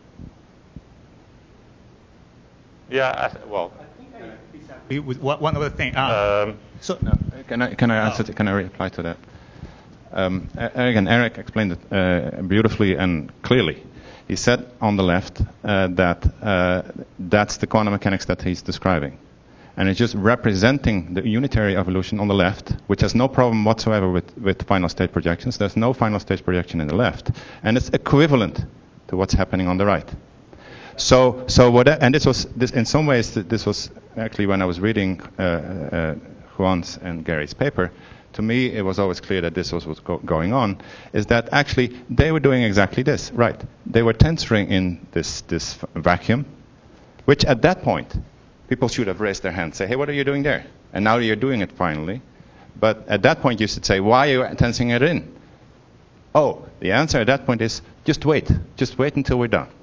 Yeah, I th well... With one other thing. Uh, um, so, no, can I can I answer? To, can I reply to that? Um, again, Eric explained it uh, beautifully and clearly. He said on the left uh, that uh, that's the quantum mechanics that he's describing, and it's just representing the unitary evolution on the left, which has no problem whatsoever with with final state projections. There's no final state projection in the left, and it's equivalent to what's happening on the right. So, so what? And this was this in some ways. This was actually when I was reading uh, uh, Juan's and Gary's paper. To me, it was always clear that this was what's go going on. Is that actually they were doing exactly this, right? They were tensoring in this this vacuum, which at that point, people should have raised their hand, say, "Hey, what are you doing there?" And now you're doing it finally. But at that point, you should say, "Why are you tensing it in?" Oh, the answer at that point is just wait, just wait until we're done.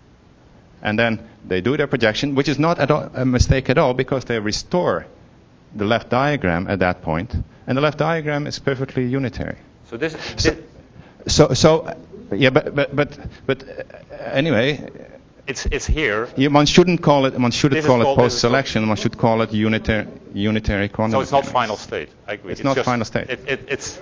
And then they do their projection, which is not at all a mistake at all, because they restore the left diagram at that point, and the left diagram is perfectly unitary. So this, so, so, so yeah, but but but but uh, anyway, it's it's here. Yeah, one shouldn't call it. One shouldn't This call is it post-selection. One should call it unitary unitary quantum. So it's not mechanics. final state. I agree. It's, it's not just, final state. It, it, it's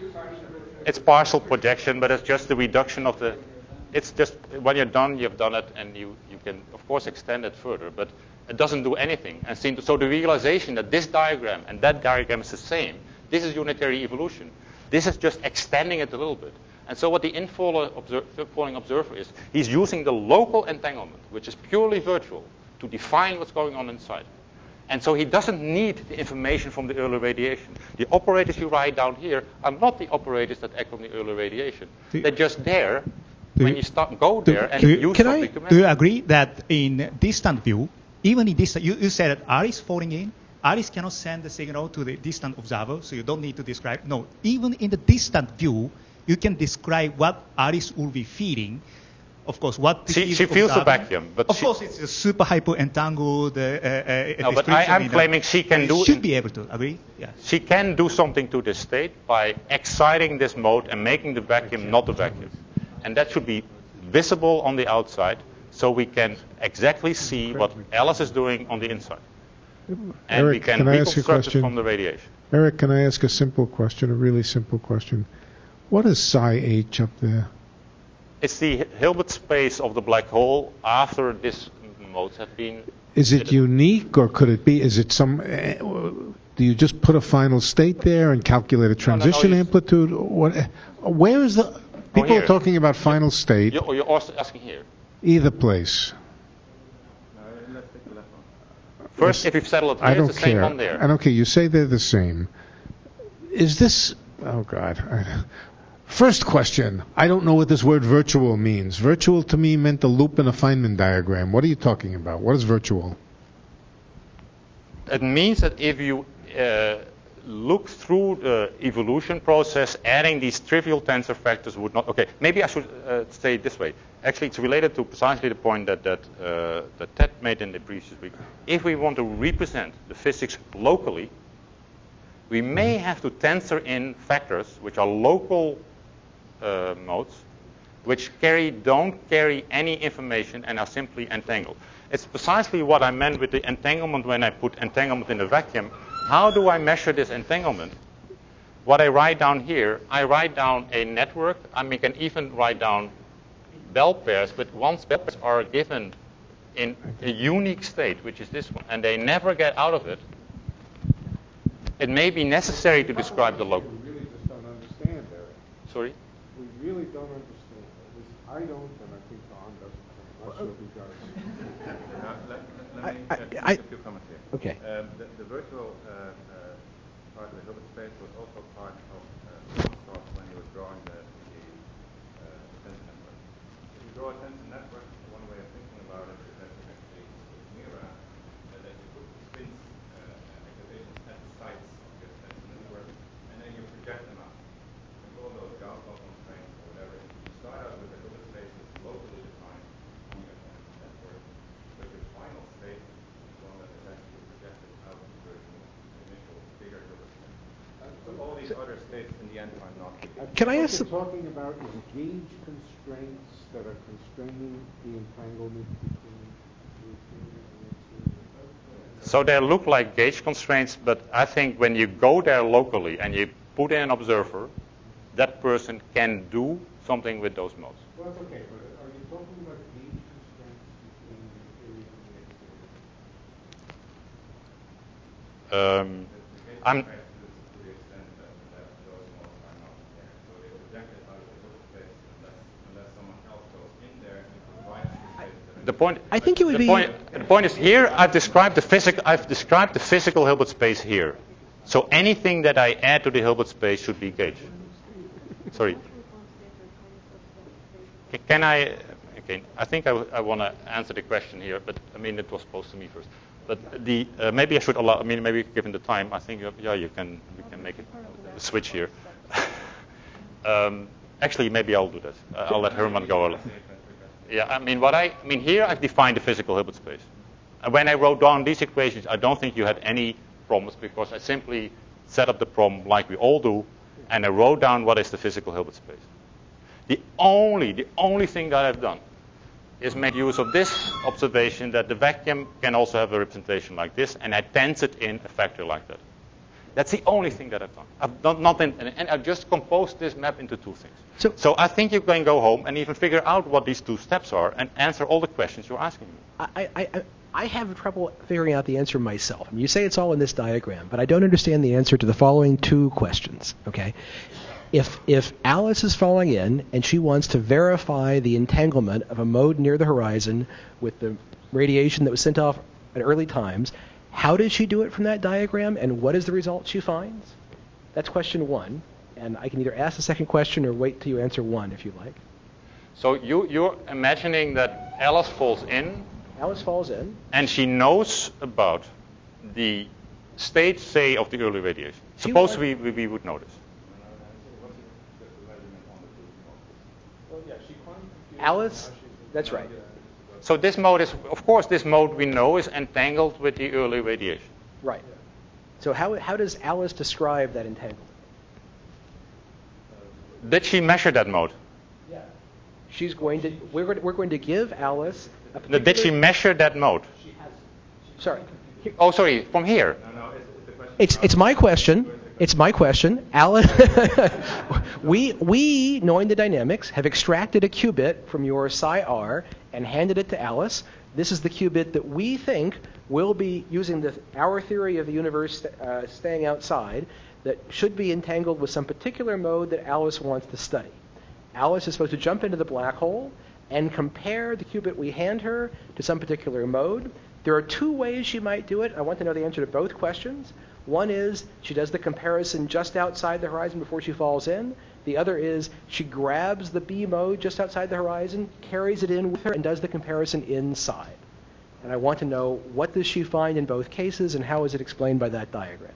it's partial projection, but it's just the reduction of the. It's just when you're done, you've done it, and you, you can, of course, extend it further, but it doesn't do anything. And so the realization that this diagram and that diagram is the same, this is unitary evolution. This is just extending it a little bit. And so what the infalling observer, observer is, he's using the local entanglement, which is purely virtual, to define what's going on inside. And so he doesn't need the information from the early radiation. The operators you write down here are not the operators that act on the early radiation. They're just there. When you start, go there and you, can use something I, to measure. Do you agree that in distant view, even in distant, you, you said that Alice falling in, Alice cannot send the signal to the distant observer, so you don't need to describe. No, even in the distant view, you can describe what Alice will be feeling. Of course, what she, she feels the vacuum, but of she, course it's a super hyper entangled. Uh, uh, no, but I, I'm claiming she can do. Should be able to agree. Yeah. She can do something to this state by exciting this mode and making the vacuum not a vacuum. And that should be visible on the outside, so we can exactly see what Alice is doing on the inside. And Eric, we can, can I ask you a reconstruct it question? from the radiation. Eric, can I ask a simple question, a really simple question? What is psi H up there? It's the Hilbert space of the black hole after these modes have been... Is it unique, or could it be, is it some, uh, do you just put a final state there and calculate a transition no, no, amplitude? What? Where is the... People oh, are talking about final state. You're, you're also asking here. Either place. First, if you've settled it here, I don't it's the same care. one there. I don't care. You say they're the same. Is this... Oh, God. I, first question. I don't know what this word virtual means. Virtual to me meant a loop in a Feynman diagram. What are you talking about? What is virtual? it means that if you uh, look through the evolution process, adding these trivial tensor factors would not. Okay, maybe I should uh, say it this way. Actually, it's related to precisely the point that that uh, that Ted made in the previous week. If we want to represent the physics locally, we may have to tensor in factors which are local uh, modes, which carry don't carry any information and are simply entangled. It's precisely what I meant with the entanglement when I put entanglement in the vacuum. How do I measure this entanglement? What I write down here, I write down a network. I mean, I can even write down bell pairs, but once bell pairs are given in a unique state, which is this one, and they never get out of it, it may be necessary to describe the local. We really just don't understand, Eric. Sorry? We really don't understand. At least I don't, and I think Don doesn't. I'm not sure if he does. Uh, let, let I- me I- uh, I- make a few comments here. Okay. Um, the, the virtual uh, uh, part of the Hilbert space was also part of uh, Soft when he was drawing the, the uh, tensor network. If you draw a tensor network, one way of thinking about it is that you actually put mirror, uh, that you put spins, uh, activations at the sites of your tensor network, and then you project them out. And all those Gauss law constraints or whatever, you start out with a Hilbert space that's locally defined on your tensor network, but your final state is one that is actually projected out to the initial bigger Hilbert space. So all these other states in the end are not. Can I What ask? you're talking about is gauge constraints that are constraining the entanglement between So they look like gauge constraints, but I think when you go there locally and you put in an observer, that person can do something with those modes. Well, that's okay, but are you talking about gauge constraints between the area and the exterior? Um, I'm. The point. I think it would the be. Point, the point is here. I've described the physical. I've described the physical Hilbert space here. So anything that I add to the Hilbert space should be gauge. Sorry. Can I? Okay. I think I, I want to answer the question here, but I mean it was posed to me first. But the uh, maybe I should allow. I mean maybe given the time, I think yeah you can we can make it a switch here. um, actually, maybe I'll do that. Uh, I'll let Herman go. Yeah, I mean, what I, I mean, here I've defined the physical Hilbert space. And when I wrote down these equations, I don't think you had any problems because I simply set up the problem like we all do, and I wrote down what is the physical Hilbert space. The only, the only thing that I've done is make use of this observation that the vacuum can also have a representation like this, and I tensor it in a factor like that. That's the only thing that I've done. I've done nothing, and, and I've just composed this map into two things. So, so I think you can go home and even figure out what these two steps are and answer all the questions you're asking me. I, I, I, I have trouble figuring out the answer myself. I mean, you say it's all in this diagram, but I don't understand the answer to the following two questions. Okay, if if Alice is falling in and she wants to verify the entanglement of a mode near the horizon with the radiation that was sent off at early times, how does she do it from that diagram, and what is the result she finds? That's question one. And I can either ask the second question or wait till you answer one if you like. So you, you're imagining that Alice falls in. Alice falls in. And she knows about the state, say, of the early radiation. She Suppose was, we, we, we would notice. Alice, that's right. So this mode is, of course, this mode we know is entangled with the early radiation. Right. So how, how does Alice describe that entanglement? Did she measure that mode? Yeah. She's going to. We're going to, we're going to give Alice. A particular, Did she measure that mode? She has. Sorry. Here. Oh, sorry. From here. No, no, it's, it's the question. It's it's my question. It's my question. Alice. we we knowing the dynamics have extracted a qubit from your psi r and handed it to Alice. This is the qubit that we think will be using the our theory of the universe uh, staying outside. That should be entangled with some particular mode that Alice wants to study. Alice is supposed to jump into the black hole and compare the qubit we hand her to some particular mode. There are two ways she might do it. I want to know the answer to both questions. One is she does the comparison just outside the horizon before she falls in. The other is she grabs the B mode just outside the horizon, carries it in with her, and does the comparison inside. And I want to know, what does she find in both cases, and how is it explained by that diagram?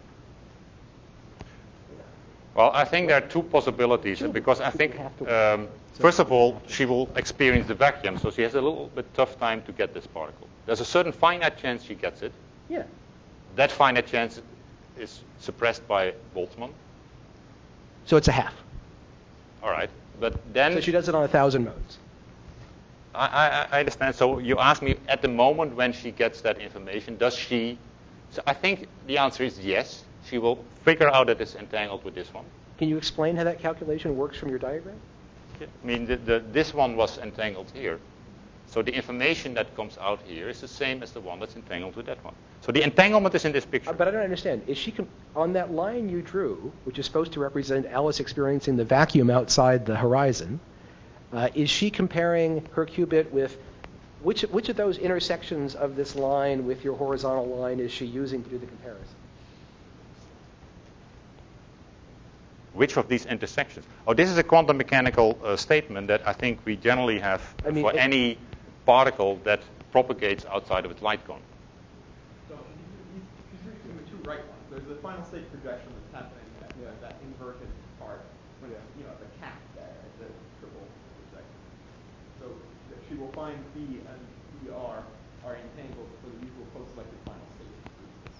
Well, I think there are two possibilities, because I think, um, first of all, she will experience the vacuum, so she has a little bit tough time to get this particle. There's a certain finite chance she gets it. Yeah. That finite chance is suppressed by Boltzmann. So it's a half. All right, but then... So she does it on a thousand modes. I, I, I understand. So you ask me, at the moment when she gets that information, does she... So I think the answer is yes. She will figure out that it's entangled with this one. Can you explain how that calculation works from your diagram? Yeah. I mean, the, the, this one was entangled here. So the information that comes out here is the same as the one that's entangled with that one. So the entanglement is in this picture. Uh, but I don't understand. Is she com- on that line you drew, which is supposed to represent Alice experiencing the vacuum outside the horizon, uh, is she comparing her qubit with which which of those intersections of this line with your horizontal line is she using to do the comparison? Which of these intersections? Oh, this is a quantum mechanical uh, statement that I think we generally have I mean, for any particle that propagates outside of its light cone. So he's, he's reaching the two right ones. There's the final state projection that's happening, that, you know, that inverted part, when, you know, the cap there, the triple projection. So she will find B and B R are entangled for the usual post-selected final state reasons.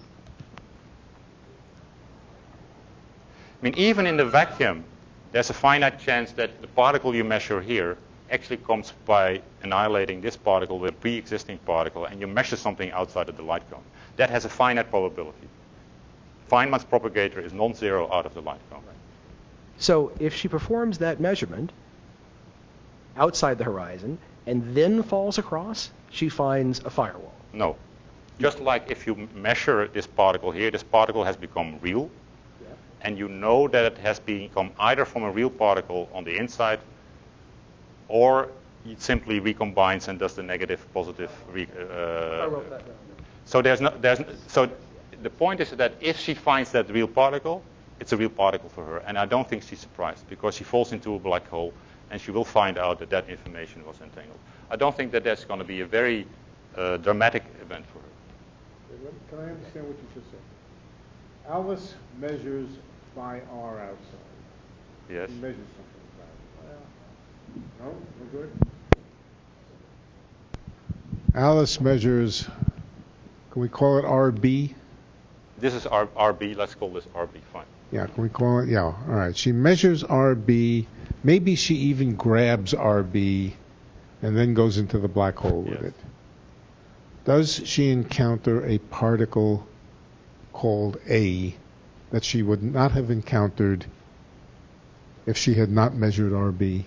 I mean, even in the vacuum, there's a finite chance that the particle you measure here actually comes by annihilating this particle with a pre-existing particle, and you measure something outside of the light cone. That has a finite probability. Feynman's propagator is non-zero out of the light cone. So if she performs that measurement outside the horizon and then falls across, she finds a firewall. No. Just like if you measure this particle here, this particle has become real, yeah. and you know that it has become either from a real particle on the inside, or it simply recombines and does the negative positive. Re, uh, I wrote that down. So there's no, there's so the point is that if she finds that real particle, it's a real particle for her, and I don't think she's surprised because she falls into a black hole, and she will find out that that information was entangled. I don't think that that's going to be a very uh, dramatic event for her. Can I understand what you just said? Alice measures by R outside. Yes. She measures something. No? No good? Alice measures, can we call it R B? This is R- RB. Let's call this R B. Fine. Yeah, can we call it? Yeah, all right. She measures R B. Maybe she even grabs R B and then goes into the black hole with yes. it. Does she encounter a particle called A that she would not have encountered if she had not measured R B?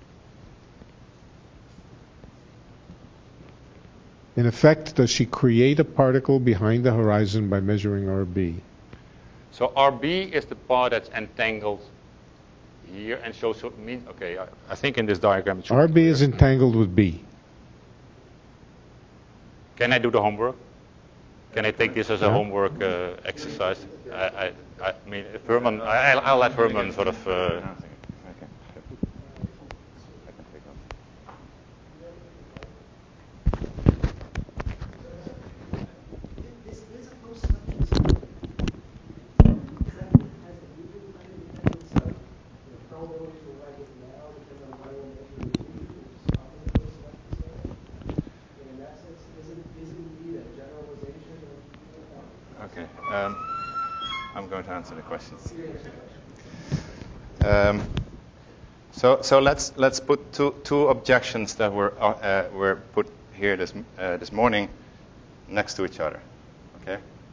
In effect, does she create a particle behind the horizon by measuring R B? So R B is the part that's entangled here, and so, so mean, okay, I, I think in this diagram... R B is entangled with B. Can I do the homework? Can I take this as a yeah. homework uh, exercise? I, I, I mean, if Herman, I, I'll let Herman sort of... Uh, answer the questions. Um, so, so let's let's put two two objections that were uh, were put here this uh, this morning next to each other. Okay.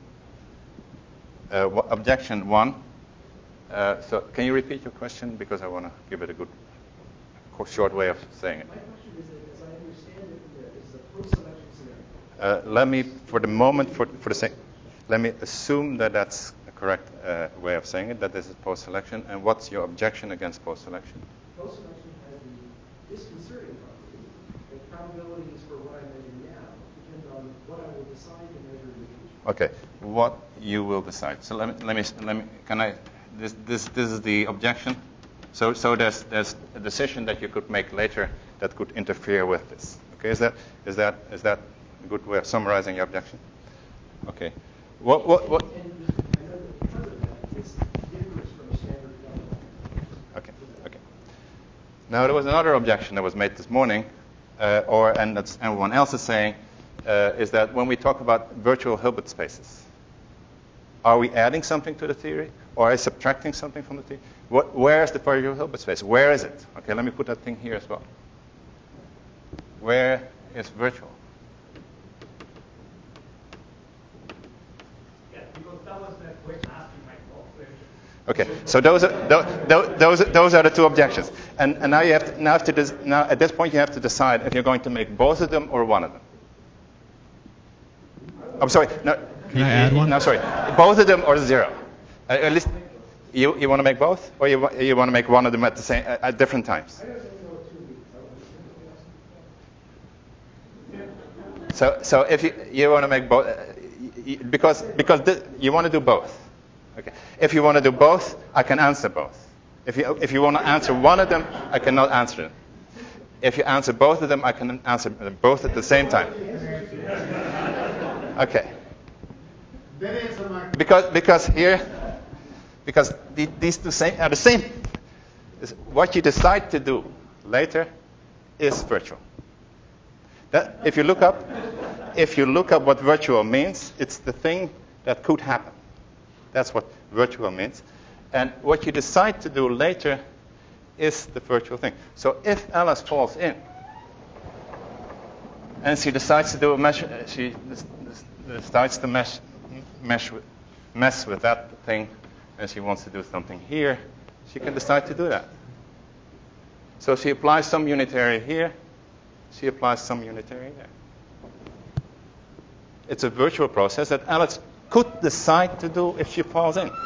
Uh, w- objection one. Uh, so, can you repeat your question because I want to give it a good short way of saying it. My question is that, as I understand it, this is a post-selection scenario. Uh, let me, for the moment, for for the sake, let me assume that that's correct uh, way of saying it, that this is post-selection. And what's your objection against post-selection? Post-selection has the disconcerting property that probabilities for what I measure now depend on what I will decide to measure in the future. Okay, what you will decide. So let me, let me, let me, can I, this, this, this is the objection. So, so there's, there's a decision that you could make later that could interfere with this. Okay, is that, is that, is that a good way of summarizing your objection? Okay. What, what, what? Okay, okay. Now, there was another objection that was made this morning, uh, or and that's everyone else is saying, uh, is that when we talk about virtual Hilbert spaces, are we adding something to the theory, or are we subtracting something from the theory? What, where is the virtual Hilbert space? Where is it? Okay, let me put that thing here as well. Where is virtual? Yeah, because that was the question asking my question. Okay, so those are those those, those are the two objections, and and now you have to, now have to des, now at this point you have to decide if you're going to make both of them or one of them. I'm sorry. No. Can I add one? No, sorry. Both of them or zero. Uh, at least you you want to make both, or you you want to make one of them at the same uh, at different times. So so if you you want to make both, uh, y- because because th- you want to do both. Okay. If you want to do both, I can answer both. If you if you want to answer one of them, I cannot answer them. If you answer both of them, I can answer them both at the same time. Okay. Because because here, because the, these two same are the same. What you decide to do later is virtual. That, if you look up, if you look up what virtual means, it's the thing that could happen. That's what virtual means. And what you decide to do later is the virtual thing. So if Alice falls in, and she decides to do a mesh, she decides to mesh, mesh with, mess with that thing, and she wants to do something here, she can decide to do that. So she applies some unitary here, she applies some unitary there. It's a virtual process that Alice could decide to do if she falls in.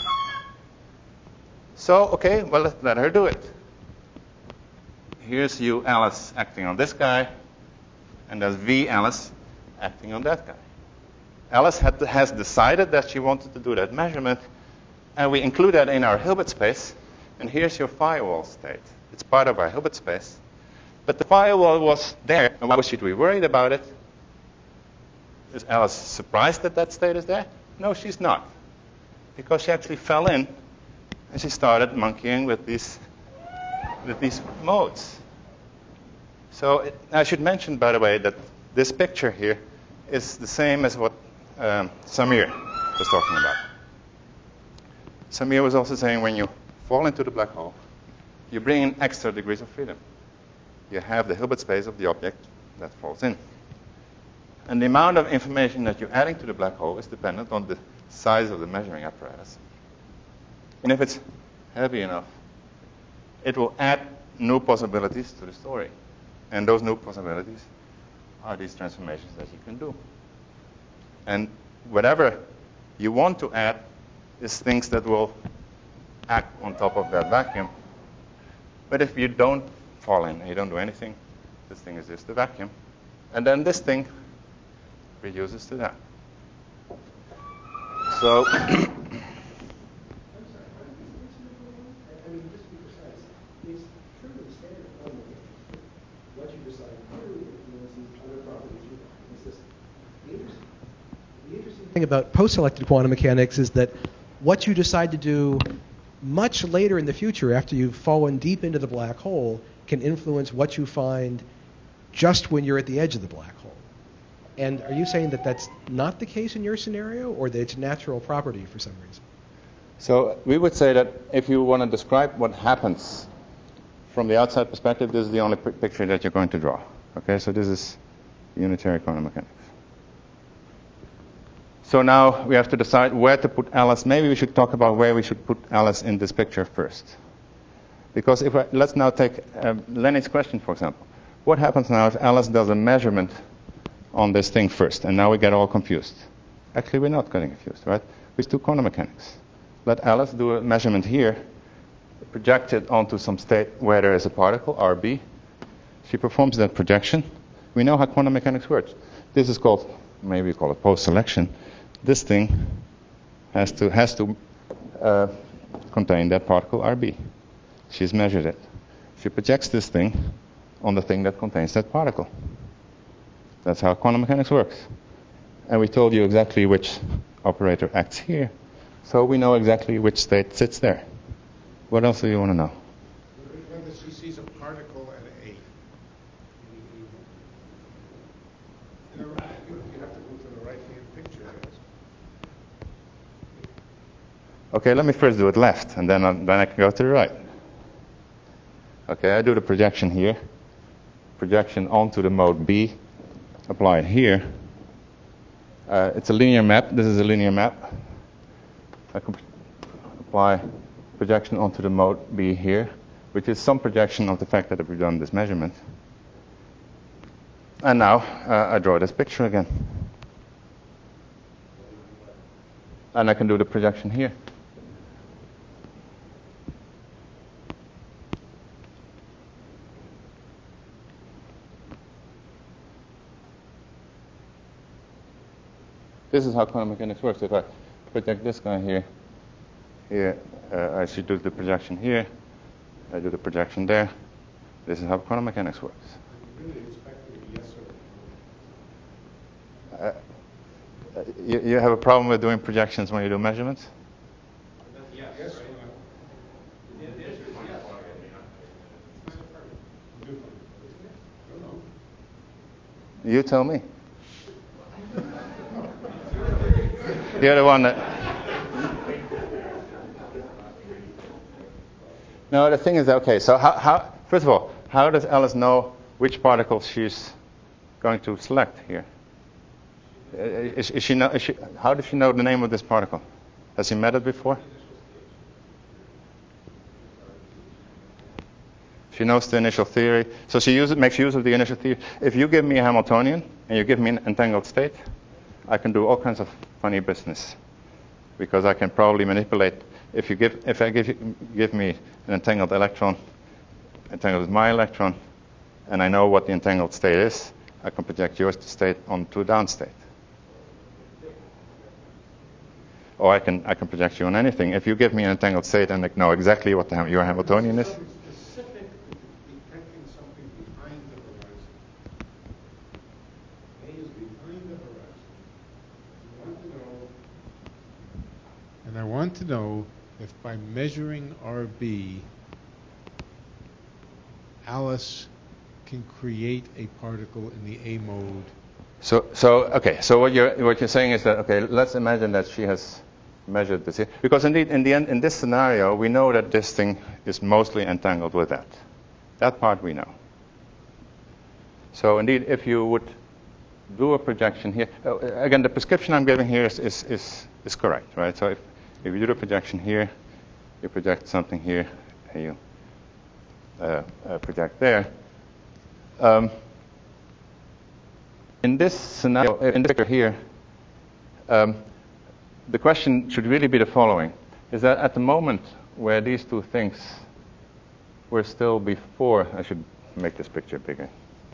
So, okay, well, let, let her do it. Here's you, Alice, acting on this guy, and there's V, Alice, acting on that guy. Alice had to, has decided that she wanted to do that measurement, and we include that in our Hilbert space, and here's your firewall state. It's part of our Hilbert space. But the firewall was there, and why should we be worried about it? Is Alice surprised that that state is there? No, she's not. Because she actually fell in, and she started monkeying with these, with these modes. So it, I should mention, by the way, that this picture here is the same as what um, Samir was talking about. Samir was also saying when you fall into the black hole, you bring in extra degrees of freedom. You have the Hilbert space of the object that falls in. And the amount of information that you're adding to the black hole is dependent on the size of the measuring apparatus. And if it's heavy enough, it will add new possibilities to the story. And those new possibilities are these transformations that you can do. And whatever you want to add is things that will act on top of that vacuum. But if you don't fall in and you don't do anything, this thing is just a vacuum. And then this thing reduces to that. So The thing about post-selected quantum mechanics is that what you decide to do much later in the future, after you've fallen deep into the black hole, can influence what you find just when you're at the edge of the black hole. And are you saying that that's not the case in your scenario, or that it's natural property for some reason? So we would say that if you want to describe what happens from the outside perspective, this is the only p- picture that you're going to draw. Okay, so this is unitary quantum mechanics. So now we have to decide where to put Alice. Maybe we should talk about where we should put Alice in this picture first. Because if I, let's now take um, Lenny's question, for example. What happens now if Alice does a measurement on this thing first, and now we get all confused? Actually, we're not getting confused, right? We do quantum mechanics. Let Alice do a measurement here, project it onto some state where there is a particle, R B. She performs that projection. We know how quantum mechanics works. This is called, maybe we call it post-selection. This thing has to has to uh, contain that particle R B. She's measured it. She projects this thing on the thing that contains that particle. That's how quantum mechanics works. And we told you exactly which operator acts here, so we know exactly which state sits there. What else do you want to know? Whether she sees a particle at A. You know, you have to go to the right-hand picture. Okay, let me first do it left, and then, I, then I can go to the right. Okay, I do the projection here. Projection onto the mode B. Apply it here. Uh, it's a linear map. This is a linear map. I can apply projection onto the mode B here, which is some projection of the fact that we've done this measurement. And now uh, I draw this picture again. And I can do the projection here. This is how quantum mechanics works. If I project this guy here, here, uh, I should do the projection here. I do the projection there. This is how quantum mechanics works. Uh, you, you have a problem with doing projections when you do measurements? Yes. You tell me. You're the one that... No, the thing is, okay, so how, how, first of all, how does Alice know which particle she's going to select here? Is, is she know, is she, how does she know the name of this particle? Has she met it before? She knows the initial theory. So she uses, makes use of the initial theory. If you give me a Hamiltonian and you give me an entangled state, I can do all kinds of funny business, because I can probably manipulate. If you give, if I give you, give me an entangled electron, entangled with my electron, and I know what the entangled state is, I can project your state onto down state. Or I can I can project you on anything. If you give me an entangled state and I know exactly what the, your Hamiltonian is. Specific detecting something behind the horizon. A is behind the horizon. I want to know, and I want to know if by measuring R B, Alice can create a particle in the A mode. So so okay. So what you're what you're saying is that okay. Let's imagine that she has measured this here, because indeed in the end in this scenario we know that this thing is mostly entangled with that. That part we know. So indeed, if you would do a projection here, uh, again the prescription I'm giving here is is is, is correct, right? So if if you do the projection here, you project something here, and you uh, uh, project there. Um, in this scenario, in this picture here, um, the question should really be the following: is that at the moment where these two things were still before, I should make this picture bigger.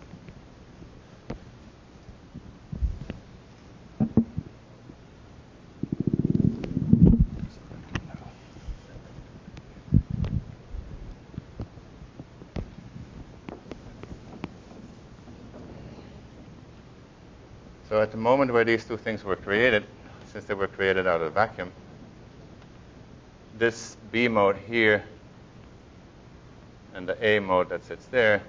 So at the moment where these two things were created, since they were created out of the vacuum, this B mode here and the A mode that sits there,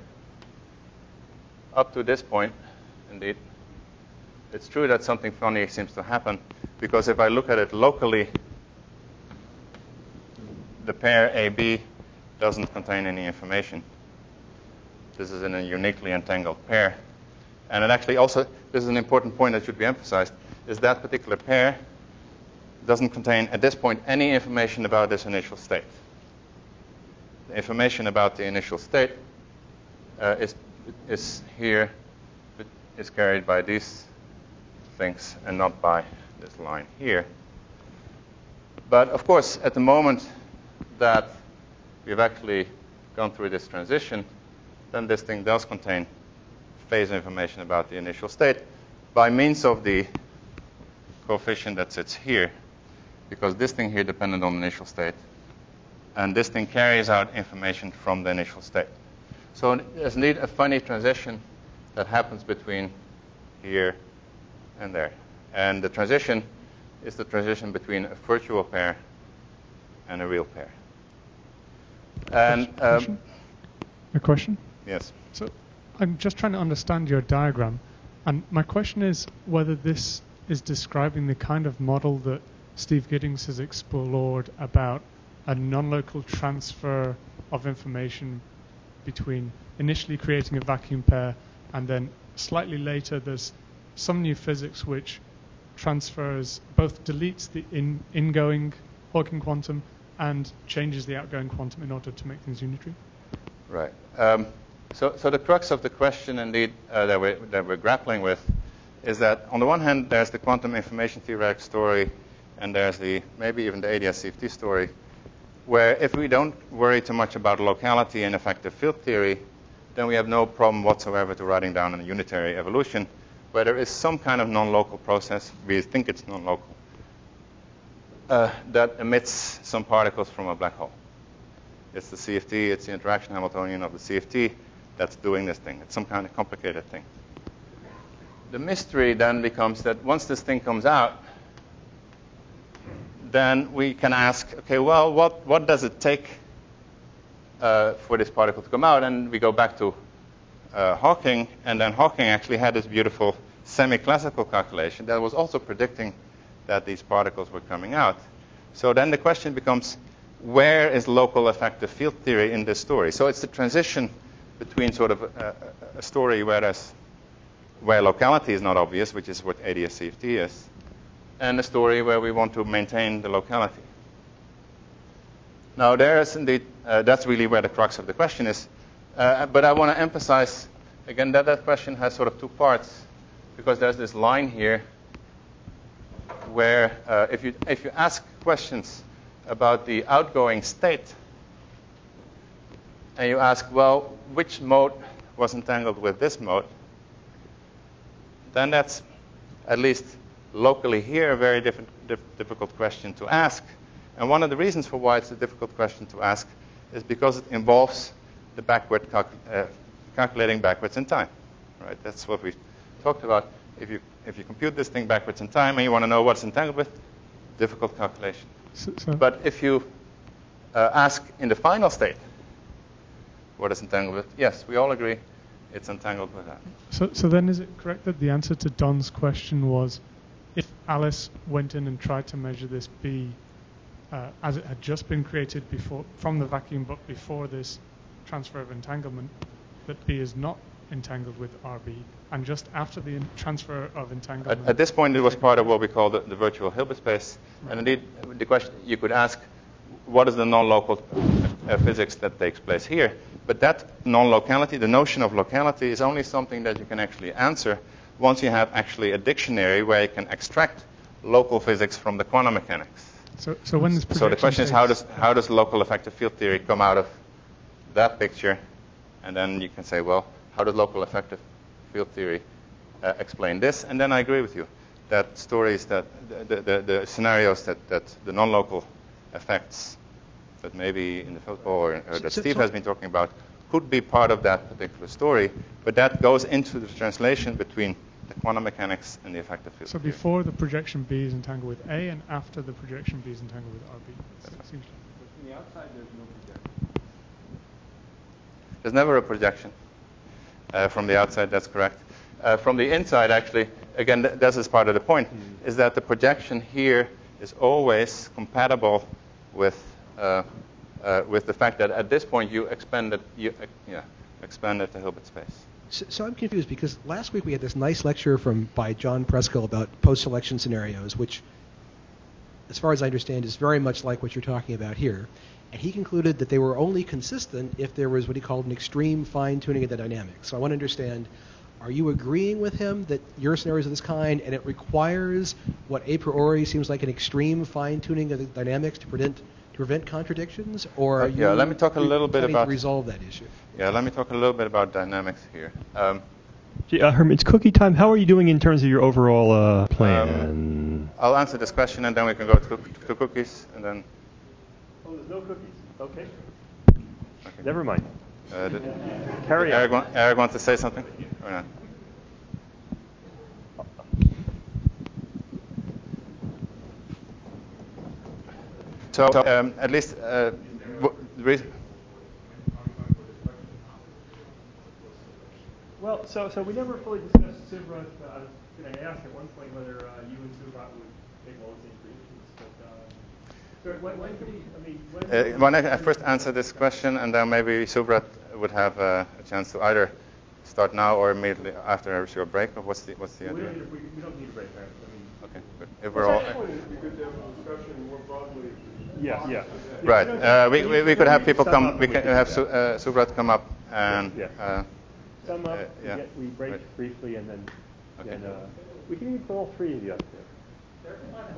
up to this point, indeed, it's true that something funny seems to happen, because if I look at it locally, the pair A B doesn't contain any information. This is in a uniquely entangled pair. And it actually also, this is an important point that should be emphasized, is that particular pair doesn't contain, at this point, any information about this initial state. The information about the initial state uh, is, is here, is carried by these things and not by this line here. But of course, at the moment that we've actually gone through this transition, then this thing does contain phase information about the initial state by means of the coefficient that sits here, because this thing here depended on the initial state, and this thing carries out information from the initial state. So there's indeed a funny transition that happens between here, and there. And the transition is the transition between a virtual pair and a real pair. And um, a question? Yes. So I'm just trying to understand your diagram, and my question is whether this is describing the kind of model that Steve Giddings has explored about a non-local transfer of information between initially creating a vacuum pair and then slightly later there's some new physics which transfers, both deletes the in, ingoing Hawking quantum and changes the outgoing quantum in order to make things unitary? Right. Um, so, so the crux of the question, indeed, uh, that, we're, that we're grappling with is that, on the one hand, there's the quantum information theoretic story, and there's the maybe even the A D S C F T story, where if we don't worry too much about locality and effective field theory, then we have no problem whatsoever to writing down a unitary evolution, where there is some kind of non-local process, we think it's non-local, uh, that emits some particles from a black hole. It's the C F T, it's the interaction Hamiltonian of the C F T that's doing this thing. It's some kind of complicated thing. The mystery then becomes that once this thing comes out, then we can ask, okay, well, what, what does it take uh, for this particle to come out? And we go back to uh, Hawking, and then Hawking actually had this beautiful semi-classical calculation that was also predicting that these particles were coming out. So then the question becomes, where is local effective field theory in this story? So it's the transition between sort of a, a story where, there's, where locality is not obvious, which is what A D S C F T is, and a story where we want to maintain the locality. Now, there is indeed, uh, that's really where the crux of the question is. Uh, but I want to emphasize, again, that that question has sort of two parts, because there's this line here where uh, if you if you ask questions about the outgoing state, and you ask, well, which mode was entangled with this mode, then that's, at least locally here, a very diff diff difficult question to ask. And one of the reasons for why it's a difficult question to ask is because it involves the backward calc uh, calculating backwards in time. Right? That's what we talked about. If you if you compute this thing backwards in time and you want to know what's entangled with, difficult calculation. So, so but if you uh, ask in the final state what is entangled with, yes, we all agree it's entangled with that. So, so then is it correct that the answer to Don's question was, if Alice went in and tried to measure this B uh, as it had just been created before from the vacuum, but before this transfer of entanglement, that B is not entangled with R B, and just after the transfer of entanglement? At, at this point, it was part of what we call the, the virtual Hilbert space. Right. And indeed, the question you could ask, what is the non-local uh, physics that takes place here? But that non-locality, the notion of locality, is only something that you can actually answer once you have actually a dictionary where you can extract local physics from the quantum mechanics. So, so when this so the question is, how does how does local effective field theory come out of that picture? And then you can say, well, how does local effective field theory uh, explain this? And then I agree with you that stories that the the, the scenarios that that the non-local effects that maybe in the field or, or that so, Steve so has been talking about could be part of that particular story, but that goes into the translation between the quantum mechanics and the effective field. So before the projection B is entangled with A, and after the projection B is entangled with R B. So it seems like. From the outside, there's no projection. There's never a projection. Uh, from the outside, that's correct. Uh, from the inside, actually, again, th this is part of the point, mm. is that the projection here is always compatible with uh, uh, with the fact that at this point you expanded, you, uh, yeah, expanded the Hilbert space. So, so I'm confused because last week we had this nice lecture from by John Preskill about post-selection scenarios, which, as far as I understand, is very much like what you're talking about here. And he concluded that they were only consistent if there was what he called an extreme fine-tuning of the dynamics. So I want to understand, are you agreeing with him that your scenarios are this kind and it requires what a priori seems like an extreme fine-tuning of the dynamics to prevent, to prevent contradictions? Or are uh, yeah, you let me talk a little bit about to resolve that issue? Yeah, let me talk a little bit about dynamics here. Um, Gee, uh, Herman, it's cookie time. How are you doing in terms of your overall uh, plan? Um, I'll answer this question and then we can go to, to cookies and then... Oh, there's no cookies. Okay. okay. Never mind. Uh, did, Carry did on. Eric want, Eric want to say something or not? So um, at least uh, w- the reason. Well, so so we never fully discussed Subrat. Uh, I was going to ask at one point whether uh, you and Subrat would take all the same predictions, but uh, so when, when could we? I mean, when Uh, when I, I first answer this question, and then maybe Subrat would have uh, a chance to either start now or immediately after a short break. Or what's the what's the we, idea? don't need a, we, we don't need a break, right? I mean, okay, good. If we're all. At some point, it'd be good to have a discussion more broadly. Yeah, yeah. Right. Uh, we, we we could have people Sum come. up We and can we can have do Su, uh, Subrat come up and. Yeah. Uh, Sum up, uh, we, yeah. get, we break Right. briefly, and then, Okay. then uh, we can even put all three of you up there.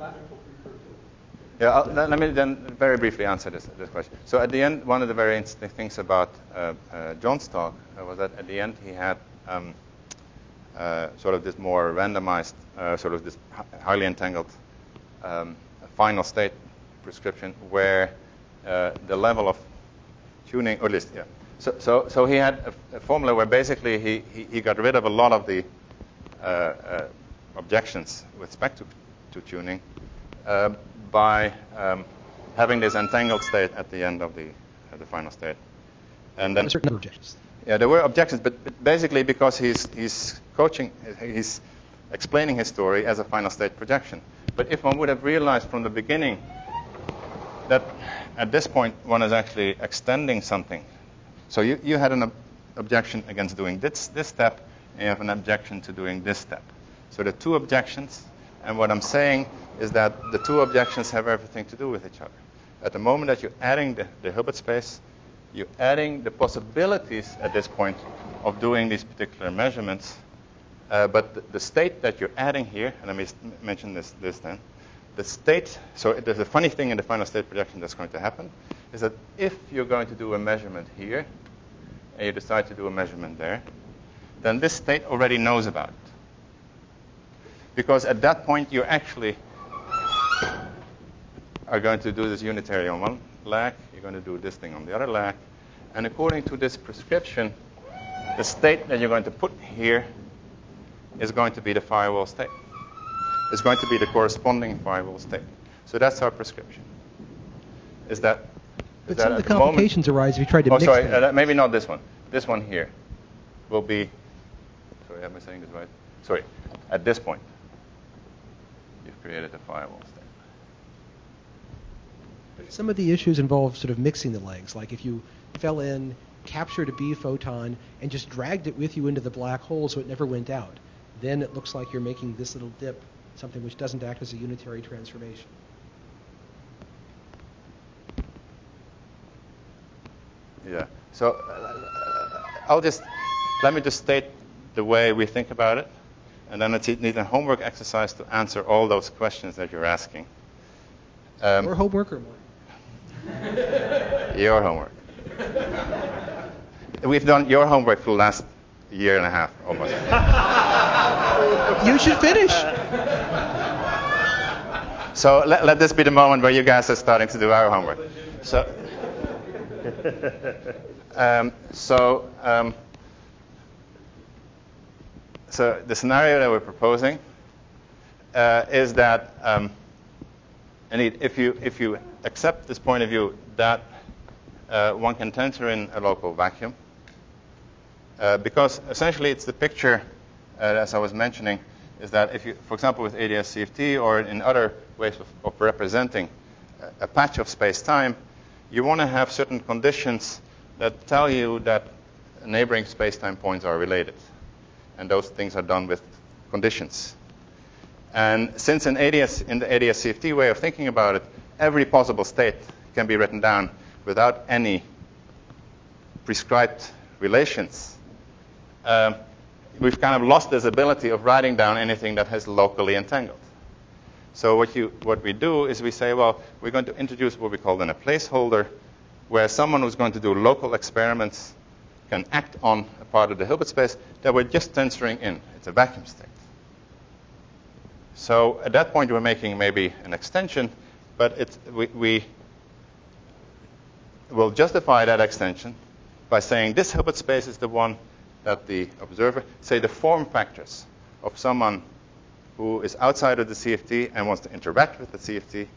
Yeah, I'll, let let me then very briefly answer this, this question. So at the end, one of the very interesting things about uh, uh, John's talk uh, was that at the end he had um, uh, sort of this more randomized, uh, sort of this hi- highly entangled um, final state prescription where uh, the level of tuning, or at least, yeah. So, so, so he had a, a formula where basically he, he, he got rid of a lot of the uh, uh, objections with respect to, to tuning uh, by um, having this entangled state at the end of the, uh, the final state. And then, A certain number of objections. yeah, there were objections, but, but basically because he's, he's coaching, he's explaining his story as a final state projection. But if one would have realized from the beginning that at this point one is actually extending something. So you, you had an ob- objection against doing this, this step, and you have an objection to doing this step. So the two objections, and what I'm saying is that the two objections have everything to do with each other. At the moment that you're adding the, the Hilbert space, you're adding the possibilities at this point of doing these particular measurements, uh, but the, the state that you're adding here, and let me s- mention this, this then, the state, so there's a funny thing in the final state projection that's going to happen, is that if you're going to do a measurement here, and you decide to do a measurement there, then this state already knows about it. Because at that point, you actually are going to do this unitary on one leg, you're going to do this thing on the other leg, and according to this prescription, the state that you're going to put here is going to be the firewall state. It's going to be the corresponding firewall state. So that's our prescription. Is that But that some of at the moment- complications arise if you try to oh, mix sorry, them. uh, maybe not this one. This one here will be, sorry, am I saying this right? Sorry, at this point, you've created a firewall state. Some of the issues involve sort of mixing the legs. Like if you fell in, captured a B photon, and just dragged it with you into the black hole so it never went out, then it looks like you're making this little dip something which doesn't act as a unitary transformation. Yeah. So uh, I'll just, let me just state the way we think about it, and then it's need a homework exercise to answer all those questions that you're asking. Um, Or homework or mine. Your homework. We've done your homework for the last year and a half, almost. You should finish. So let, let this be the moment where you guys are starting to do our homework. So, um, so, um, so the scenario that we're proposing uh, is that, um, indeed, if you if you accept this point of view that uh, one can tensor in a local vacuum, uh, because essentially it's the picture, uh, as I was mentioning, is that if you, for example, with A D S C F T or in other ways of, of representing a, a patch of space-time, you want to have certain conditions that tell you that neighboring space-time points are related. And those things are done with conditions. And since in, A D S, in the A D S C F T way of thinking about it, every possible state can be written down without any prescribed relations, um, we've kind of lost this ability of writing down anything that has locally entangled. So what, you, what we do is we say, well, we're going to introduce what we call then a placeholder, where someone who's going to do local experiments can act on a part of the Hilbert space that we're just tensoring in. It's a vacuum state. So at that point, we're making maybe an extension, but it's, we, we will justify that extension by saying this Hilbert space is the one that the observer, say the form factors of someone who is outside of the C F T and wants to interact with the C F T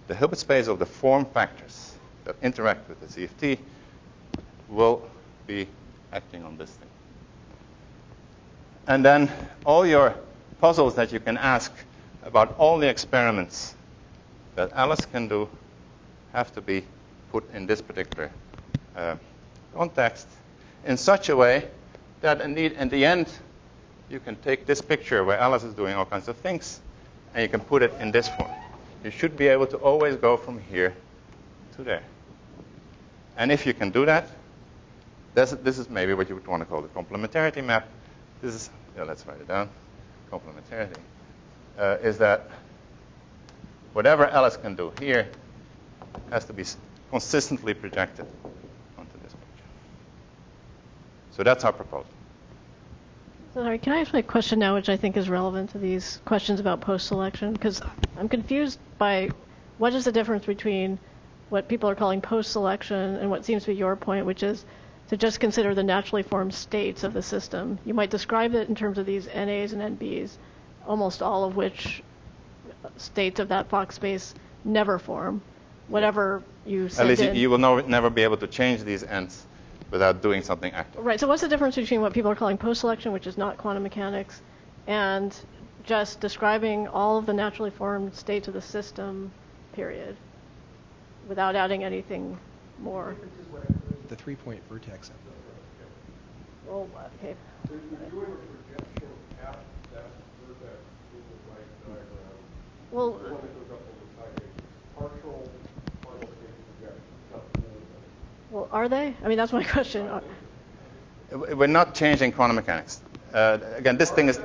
the Hilbert space of the form factors that interact with the C F T will be acting on this thing. And then all your puzzles that you can ask about all the experiments that Alice can do have to be put in this particular uh, context in such a way that indeed in the end you can take this picture where Alice is doing all kinds of things and you can put it in this form. You should be able to always go from here to there. And if you can do that, this, this is maybe what you would want to call the complementarity map. This is, yeah, let's write it down. Complementarity uh, is that whatever Alice can do here has to be consistently projected onto this picture. So that's our proposal. Sorry, can I ask my question now, which I think is relevant to these questions about post-selection? Because I'm confused by what is the difference between what people are calling post-selection and what seems to be your point, which is to just consider the naturally formed states of the system. You might describe it in terms of these N A's and N B's, almost all of which states of that Fock space never form. Whatever you send At least in. you will no, never be able to change these N's without doing something active. Right, so what's the difference between what people are calling post-selection, which is not quantum mechanics, and just describing all of the naturally formed states of the system, period, without adding anything more? The three-point vertex. Well, okay. If you're doing a projection at that vertex in the right diagram, well, one that goes up in the side edge, partial final state projection, not the whole thing. Well, are they? I mean, that's my question. We're not changing quantum mechanics. Uh, again, this thing is...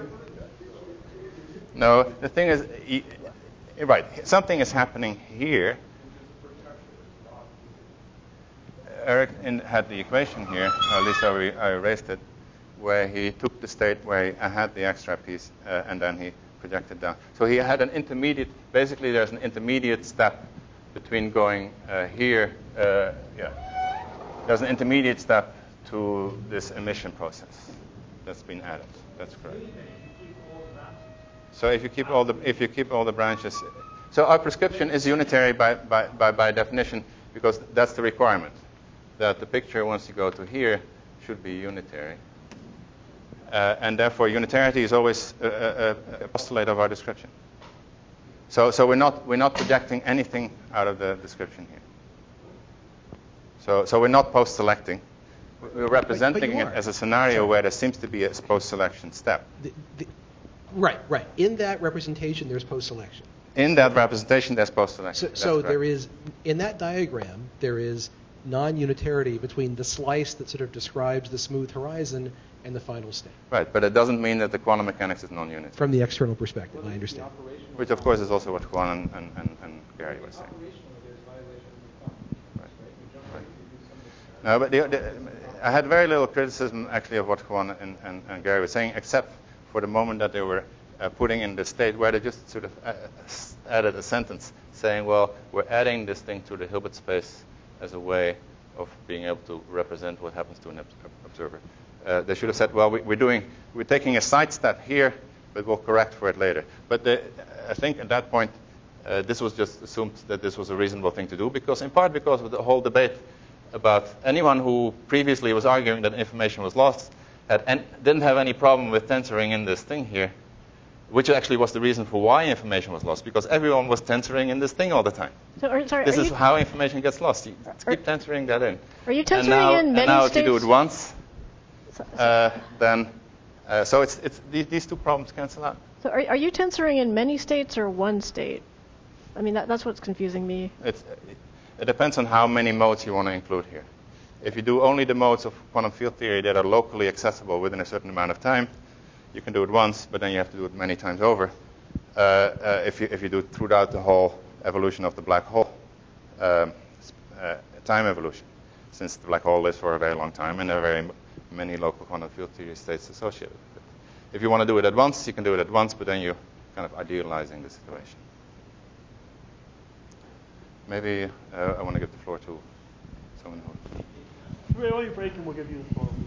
No, the thing is... You're right, something is happening here. Eric in, had the equation here, or at least I, re, I erased it, where he took the state where he had the extra piece uh, and then he projected down. So he had an intermediate, basically there's an intermediate step between going uh, here, uh, yeah, there's an intermediate step to this emission process that's been added. That's correct. So if you keep all the, if you keep all the branches, so our prescription is unitary by, by, by, by definition because that's the requirement. That the picture, once you go to here, should be unitary. Uh, and therefore, unitarity is always a, a, a postulate of our description. So, so we're not we're not projecting anything out of the description here. So, so we're not post-selecting. We're representing but, but it as a scenario Sorry. where there seems to be a post-selection step. The, the, right, right. In that representation, there's post-selection. In that representation, there's post-selection. So, so there is, in that diagram, there is non-unitarity between the slice that sort of describes the smooth horizon and the final state. Right, but it doesn't mean that the quantum mechanics is non-unitary. From the external perspective, I understand. Which, of course, is also what Juan and, and, and, and Gary were saying. Right. Right. No, but the, the, I had very little criticism, actually, of what Juan and, and, and Gary were saying, except for the moment that they were uh, putting in the state where they just sort of uh, added a sentence saying, well, we're adding this thing to the Hilbert space as a way of being able to represent what happens to an observer. Uh, they should have said, well, we, we're doing, we're taking a side step here, but we'll correct for it later. But the, I think at that point, uh, this was just assumed that this was a reasonable thing to do, because in part because of the whole debate about anyone who previously was arguing that information was lost had, and didn't have any problem with tensoring in this thing here, which actually was the reason for why information was lost, because everyone was tensoring in this thing all the time. So, are, sorry, this are is you, how information gets lost. You are, keep tensoring that in. Are you tensoring and now, in many and now states? if you do it once, uh, then, uh, so it's, it's, these, these two problems cancel out. So are, are you tensoring in many states or one state? I mean, that, that's what's confusing me. It's, it, it depends on how many modes you want to include here. If you do only the modes of quantum field theory that are locally accessible within a certain amount of time, you can do it once, but then you have to do it many times over. Uh, uh, if, you, if you do it throughout the whole evolution of the black hole, um, uh, time evolution, since the black hole lives for a very long time and there are very many local quantum field theory states associated with it. If you want to do it at once, you can do it at once, but then you're kind of idealizing the situation. Maybe uh, I want to give the floor to someone who... While you're breaking, we'll give you the floor.